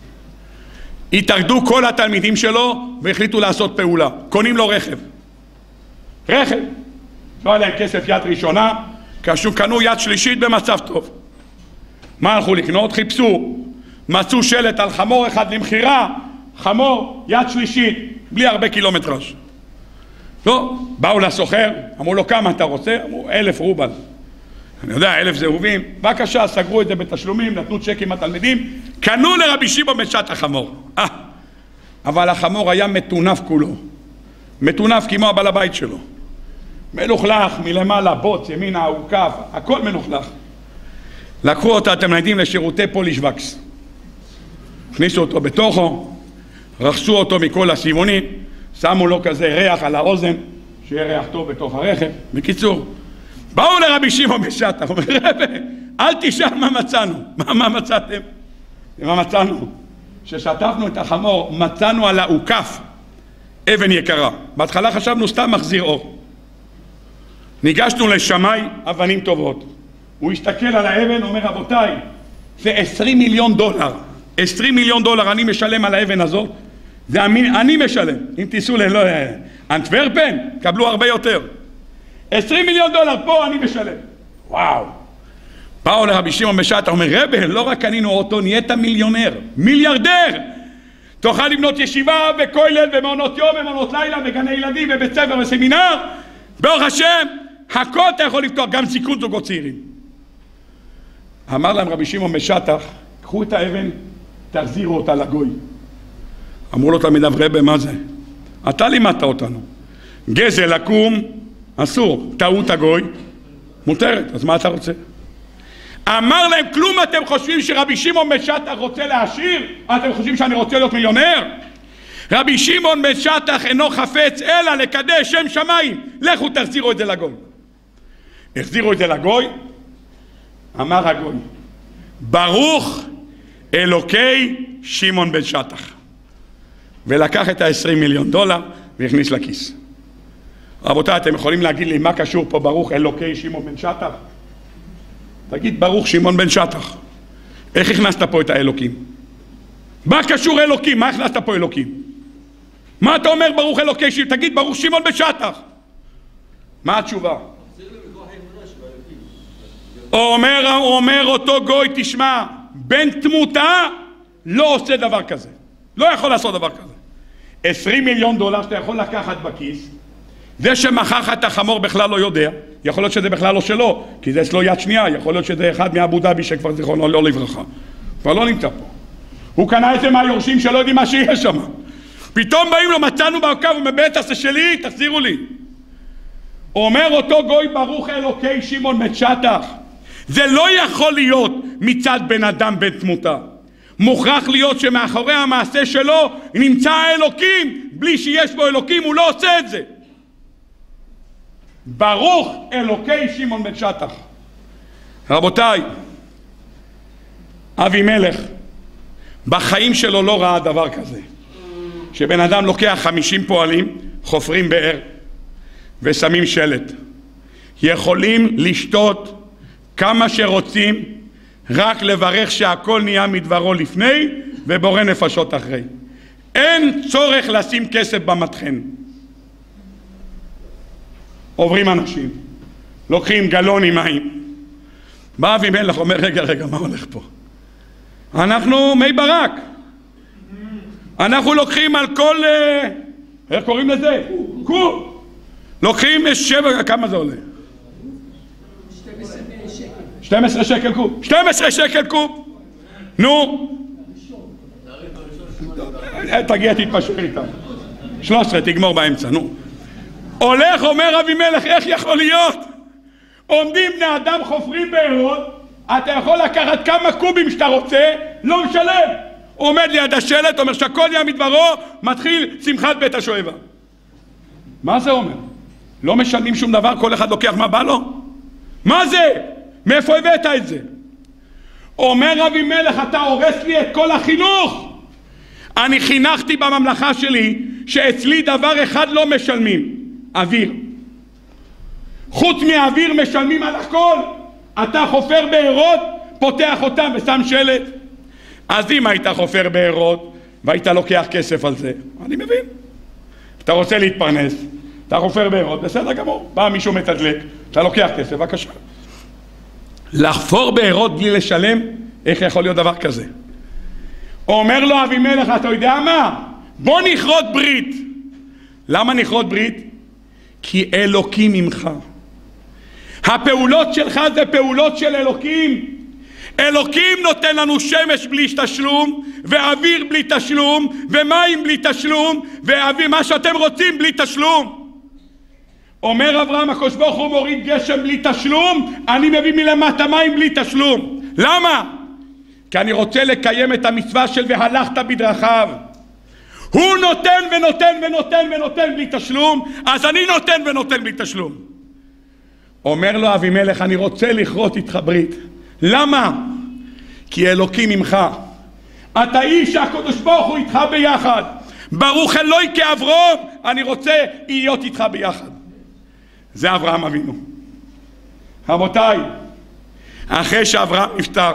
התאגדו כל התלמידים שלו והחליטו לעשות פעולה. קונים לו רכב. רכב. לא היה להם כסף יד ראשונה, כאשר קנו יד שלישית במצב טוב. מה הלכו לקנות? חיפשו. מצאו שלט על חמור אחד למחירה, חמור יד שלישית, בלי הרבה קילומטראז'. לא, באו לסוחר, אמרו לו כמה אתה רוצה? אמרו 1,000 רובל. אני יודע, 1,000 זהובים. בבקשה, סגרו את זה בתשלומים, נתנו צ'קים התלמידים, קנו לרבי שמעון בן שטח חמור. אבל החמור היה מטונף כולו. מטונף כמו הבעל הבית שלו. מלוכלך מלמעלה, בוץ, ימינה, עוקף, הכל מלוכלך. לקחו אותה, אתם יודעים, לשירותי פוליש וקס. הכניסו אותו בתוכו, רחצו אותו מכל הסימונים, שמו לו כזה ריח על האוזן, שיהיה ריח טוב בתוך הרכב. בקיצור, באו לרבי שמעון בן שטח, אומר רבי, אל תשאל מה מצאנו. מה מצאתם? מה מצאנו? ששטפנו את החמור, מצאנו על העוקף אבן יקרה. בהתחלה חשבנו סתם מחזיר אור. ניגשנו לשמאי, אבנים טובות. הוא הסתכל על האבן, אומר רבותיי, זה 20 מיליון דולר. 20 מיליון דולר אני משלם על האבן הזאת. זה אני משלם. אם תיסעו לאנטוורפן, קבלו הרבה יותר. 20 מיליון דולר פה אני משלם. וואו. באו לרבי שמעון בן שטח, אומר רבי, לא רק קנינו אותו, נהיית מיליונר, מיליארדר. תוכל לבנות ישיבה וכולל ומעונות יום ומעונות לילה וגני ילדים ובית ספר וסמינר. ברוך השם, הכל אתה יכול לפתוח, גם סיכון זוגות צעירים. אמר להם רבי שמעון בן שטח, קחו את האבן, תחזירו אותה לגוי. אמרו לו תלמידיו, רבי, מה זה? אתה לימדת אותנו. גזל לקום, אסור. טעות הגוי, מותרת. אז מה אתה רוצה? אמר להם, כלום אתם חושבים שרבי שמעון בן שטח רוצה להעשיר? אתם חושבים שאני רוצה להיות מיליונר? רבי שמעון בן שטח אינו חפץ אלא לקדש שם שמיים. לכו תחזירו את זה לגוי. החזירו את זה לגוי. אמר הגוי, ברוך אלוקי שמעון בן שטח. ולקח את ה-20 מיליון דולר והכניס לכיס. רבותיי, אתם יכולים להגיד לי מה קשור פה ברוך אלוקי שמעון בן שטח? תגיד ברוך שמעון בן שטח. איך הכנסת פה את האלוקים? מה קשור אלוקים? מה הכנסת פה אלוקים? מה אתה אומר ברוך אלוקי שמעון? תגיד ברוך שמעון בן שטח. מה התשובה? אומר אותו גוי, תשמע, בן תמותה לא עושה דבר כזה. לא יכול לעשות דבר כזה. $20 מיליון שאתה יכול לקחת בכיס. זה שמכר לך את החמור בכלל לא יודע, יכול להיות שזה בכלל לא שלו, כי זה אצלו יד שנייה, יכול להיות שזה אחד מאבו דאבי שכבר זיכרונו לא לברכה, כבר לא נמצא פה. הוא קנה את זה מהיורשים שלא יודעים מה שיש שם. פתאום באים לו, מצאנו בעקב, הוא מבית, זה שלי, תחזירו לי. אומר אותו גוי ברוך אלוקי שמעון בן שטח, זה לא יכול להיות מצד בן אדם בן תמותה. מוכרח להיות שמאחורי המעשה שלו נמצא האלוקים, בלי שיש בו אלוקים הוא לא עושה את זה. ברוך אלוקי שמעון בן שטח. רבותיי, אבימלך בחיים שלו לא ראה דבר כזה, שבן אדם לוקח 50 פועלים, חופרים באר ושמים שלט, יכולים לשתות כמה שרוצים, רק לברך שהכל נהיה מדברו לפני ובורא נפשות אחרי. אין צורך לשים כסף במטחן. עוברים אנשים, לוקחים גלון עם מים. בא אבימלך אומר, רגע, מה הולך פה? אנחנו מי ברק. אנחנו לוקחים על כל, איך קוראים לזה? קוב. לוקחים 7, כמה זה עולה? 12 שקל קוב. 12 שקל קוב. נו. תגיע, תתפשר איתם. 13, תגמור באמצע, נו. הולך, אומר אבימלך, איך יכול להיות? עומדים בני אדם חופרים בארות, אתה יכול לקחת כמה קובים שאתה רוצה, לא משלם. עומד ליד השלט, אומר שהכל נהיה מדברו, מתחיל שמחת בית השואבה. מה זה אומר? לא משלמים שום דבר, כל אחד לוקח מה בא לו? מה זה? מאיפה הבאת את זה? אומר אבימלך, אתה הורס לי את כל החינוך. אני חינכתי בממלכה שלי שאצלי דבר אחד לא משלמים, אוויר. חוץ מהאוויר משלמים על הכל. אתה חופר בארות, פותח אותם ושם שלט. אז אם היית חופר בארות והיית לוקח כסף על זה, אני מבין. אתה רוצה להתפרנס, אתה חופר בארות, בסדר גמור. בא מישהו מתדלק, אתה לוקח כסף, בבקשה. לחפור בארות בלי לשלם, איך יכול להיות דבר כזה? אומר לו אבימלך, אתה יודע מה? בוא נכרות ברית. למה נכרות ברית? כי אלוקים ממך. הפעולות שלך זה פעולות של אלוקים. אלוקים נותן לנו שמש בלי תשלום, ואוויר בלי תשלום, ומים בלי תשלום, ומה שאתם רוצים בלי תשלום. אומר אברהם, הקדוש ברוך הוא מוריד גשם בלי תשלום, אני מביא מלמטה מים בלי תשלום. למה? כי אני רוצה לקיים את המצווה של והלכת בדרכיו. הוא נותן ונותן ונותן ונותן בלי תשלום, אז אני נותן ונותן בלי תשלום. אומר לו אבימלך, אני רוצה לכרות איתך ברית. למה? כי אלוקים ממך. אתה איש שהקדוש ברוך הוא איתך ביחד. ברוך אלוהי כאברהם, אני רוצה להיות איתך ביחד. זה אברהם אבינו. רבותיי, אחרי שאברהם נפטר,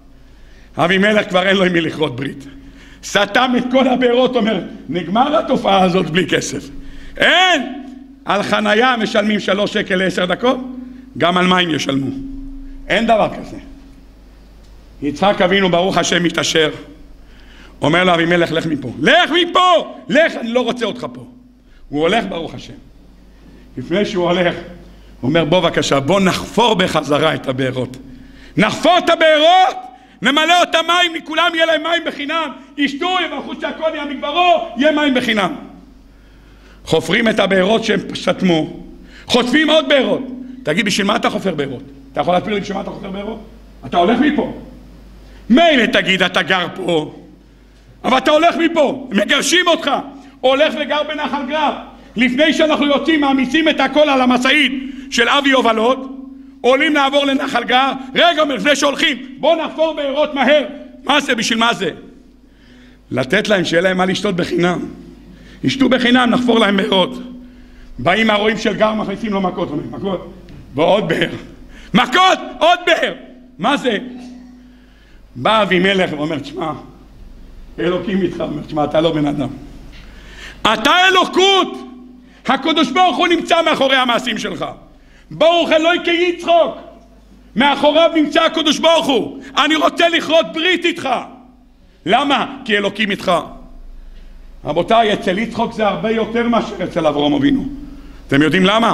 אבימלך כבר אין לו עם מי לכרות ברית. סתם את כל הבארות, אומר, נגמר התופעה הזאת בלי כסף. אין! על חנייה משלמים 3 שקל ל10 דקות, גם על מים ישלמו. אין דבר כזה. יצחק אבינו ברוך השם מתעשר, אומר לו אבימלך, לך מפה. לך מפה! לך, אני לא רוצה אותך פה. הוא הולך ברוך השם. לפני שהוא הולך, הוא אומר, בוא בבקשה, בוא נחפור בחזרה את הבארות. נחפור את הבארות! נמלא אותה מים, מכולם יהיה להם מים בחינם, ישתו, יברכו שהכל יהיה מדברו, יהיה מים בחינם. חופרים את הבארות שהם שתמו, חוטפים עוד בארות. תגיד, בשביל מה אתה חופר בארות? אתה יכול להסביר לי בשביל מה אתה חופר בארות? אתה הולך מפה. מילא תגיד, אתה גר פה, אבל אתה הולך מפה, מגרשים אותך. הולך וגר בנחל גרר. לפני שאנחנו יוצאים, מעמיסים את הכל על המשאית של אבי הובלות, עולים לעבור לנחל גר, רגע, לפני שהולכים, בוא נחפור בארות מהר. מה זה? בשביל מה זה? לתת להם שיהיה להם מה לשתות בחינם. ישתו בחינם, נחפור להם בארות. באים הרועים של גר, מכניסים לו מכות, מכות, ועוד באר. מכות, עוד באר. מה זה? בא אבימלך ואומר, תשמע, אלוקים איתך, אומר, תשמע, אתה לא בן אדם. אתה אלוקות. הקדוש ברוך הוא נמצא מאחורי המעשים שלך. ברוך אלוהי כיצחוק, מאחוריו נמצא הקדוש ברוך הוא. אני רוצה לכרות ברית איתך. למה? כי אלוקים איתך. רבותיי, אצל יצחק זה הרבה יותר מאשר אצל אברהם אבינו. אתם יודעים למה?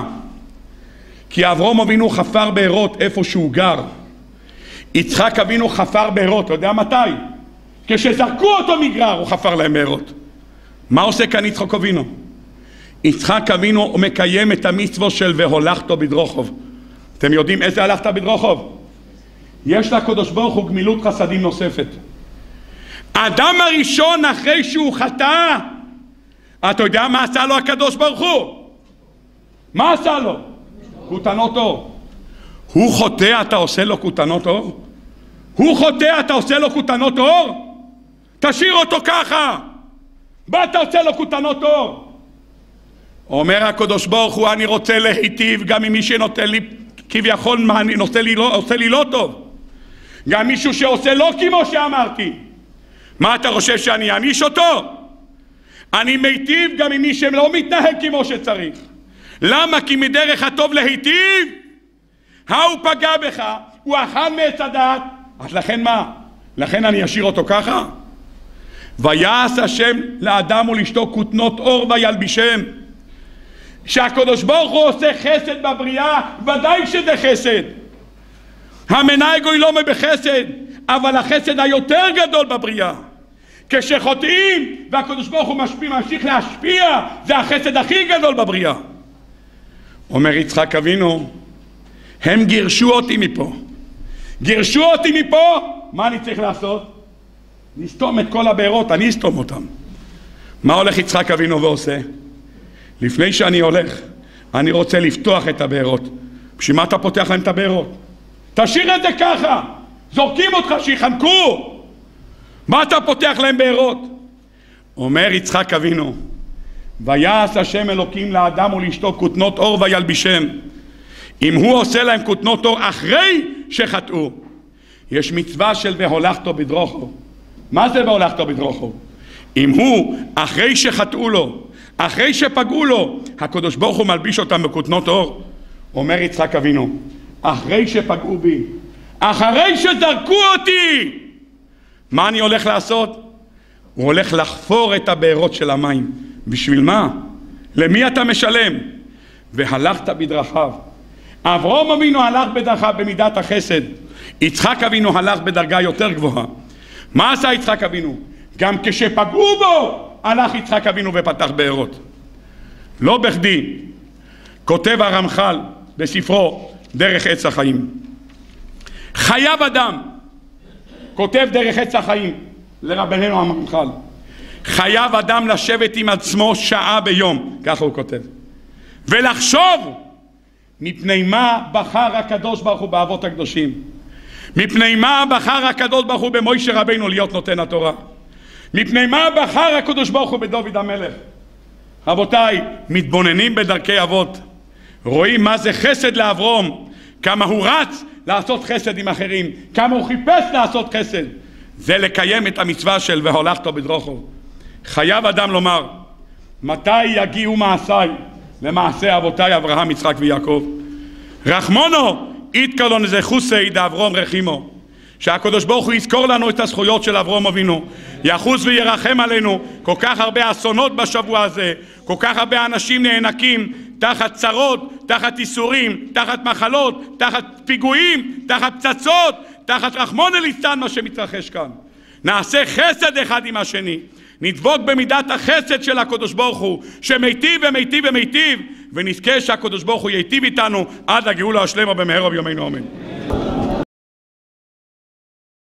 כי אברהם אבינו חפר בארות איפה שהוא גר. יצחק אבינו חפר בארות, אתה יודע מתי? כשזרקו אותו מגרר הוא חפר להם בארות. מה עושה כאן יצחק אבינו? יצחק אבינו מקיים את המצווה של והולכת בדרוכוב. אתם יודעים איזה הלכת בדרוכוב? יש לקדוש ברוך הוא גמילות חסדים נוספת. האדם הראשון אחרי שהוא חטא, אתה יודע מה עשה לו הקדוש ברוך הוא? מה עשה לו? כותנות אור. הוא חוטא, אתה עושה לו כותנות אור? הוא חוטא, אתה עושה לו כותנות אור? תשאיר אותו ככה. מה אתה עושה לו כותנות אור? אומר הקדוש ברוך הוא, אני רוצה להיטיב גם עם מי שנותן לי כביכול מה אני עושה לי לא טוב. גם מישהו שעושה לא כמו שאמרתי. מה אתה חושב שאני אעניש אותו? אני מיטיב גם עם מי שלא מתנהג כמו שצריך. למה? כי מדרך הטוב להיטיב, הוא פגע בך, הוא אכל מעץ הדעת, אז לכן מה? לכן אני אשאיר אותו ככה? ויעש השם לאדם ולאשתו כותנות אור וילבישם. שהקדוש ברוך הוא עושה חסד בבריאה, ודאי שזה חסד. המנהג הוא לא בחסד, אבל החסד היותר גדול בבריאה. כשחוטאים והקדוש ברוך הוא ממשיך להשפיע, זה החסד הכי גדול בבריאה. אומר יצחק אבינו, הם גירשו אותי מפה. גירשו אותי מפה, מה אני צריך לעשות? לסתום את כל הבארות, אני אסתום אותם. מה הולך יצחק אבינו ועושה? לפני שאני הולך, אני רוצה לפתוח את הבארות. בשביל מה אתה פותח להם את הבארות? תשאיר את זה ככה. זורקים אותך שיחנקו. מה אתה פותח להם בארות? אומר יצחק אבינו, ויעש השם אלוקים לאדם ולאשתו כותנות אור וילבישם. אם הוא עושה להם כותנות אור אחרי שחטאו, יש מצווה של והולכתו בדרוכו. מה זה והולכתו בדרוכו? אם הוא אחרי שחטאו לו, אחרי שפגעו לו, הקדוש ברוך הוא מלביש אותם בכותנות אור. אומר יצחק אבינו, אחרי שפגעו בי, אחרי שזרקו אותי, מה אני הולך לעשות? הוא הולך לחפור את הבארות של המים. בשביל מה? למי אתה משלם? והלכת בדרכיו. אברהם אבינו הלך בדרכיו במידת החסד. יצחק אבינו הלך בדרגה יותר גבוהה. מה עשה יצחק אבינו? גם כשפגעו בו הלך יצחק אבינו ופתח בארות. לא בכדי כותב הרמח"ל בספרו דרך עץ החיים, חייב אדם, כותב דרך עץ החיים לרבנו הרמח"ל, חייב אדם לשבת עם עצמו שעה ביום, ככה הוא כותב, ולחשוב מפני מה בחר הקדוש ברוך הוא באבות הקדושים, מפני מה בחר הקדוש ברוך הוא במוישה רבינו להיות נותן התורה, מפני מה בחר הקדוש ברוך הוא בדוד המלך. רבותיי, מתבוננים בדרכי אבות, רואים מה זה חסד לאברהם, כמה הוא רץ לעשות חסד עם אחרים, כמה הוא חיפש לעשות חסד. זה לקיים את המצווה של והולכתו בדרוכו. חייב אדם לומר, מתי יגיעו מעשיי למעשה אבותיי אברהם, יצחק ויעקב? רחמונו יתקלון זה חוסי דאברהם רחימו, שהקדוש ברוך הוא יזכור לנו את הזכויות של אברהם אבינו, יחוס וירחם עלינו. כל כך הרבה אסונות בשבוע הזה, כל כך הרבה אנשים נאנקים תחת צרות, תחת איסורים, תחת מחלות, תחת פיגועים, תחת פצצות, תחת רחמנא ליצלן מה שמתרחש כאן. נעשה חסד אחד עם השני, נדבוק במידת החסד של הקדוש ברוך הוא שמיטיב ומיטיב ומיטיב, ונזכה שהקדוש ברוך הוא ייטיב איתנו עד הגאולה השלמה במהרה בימינו אמן.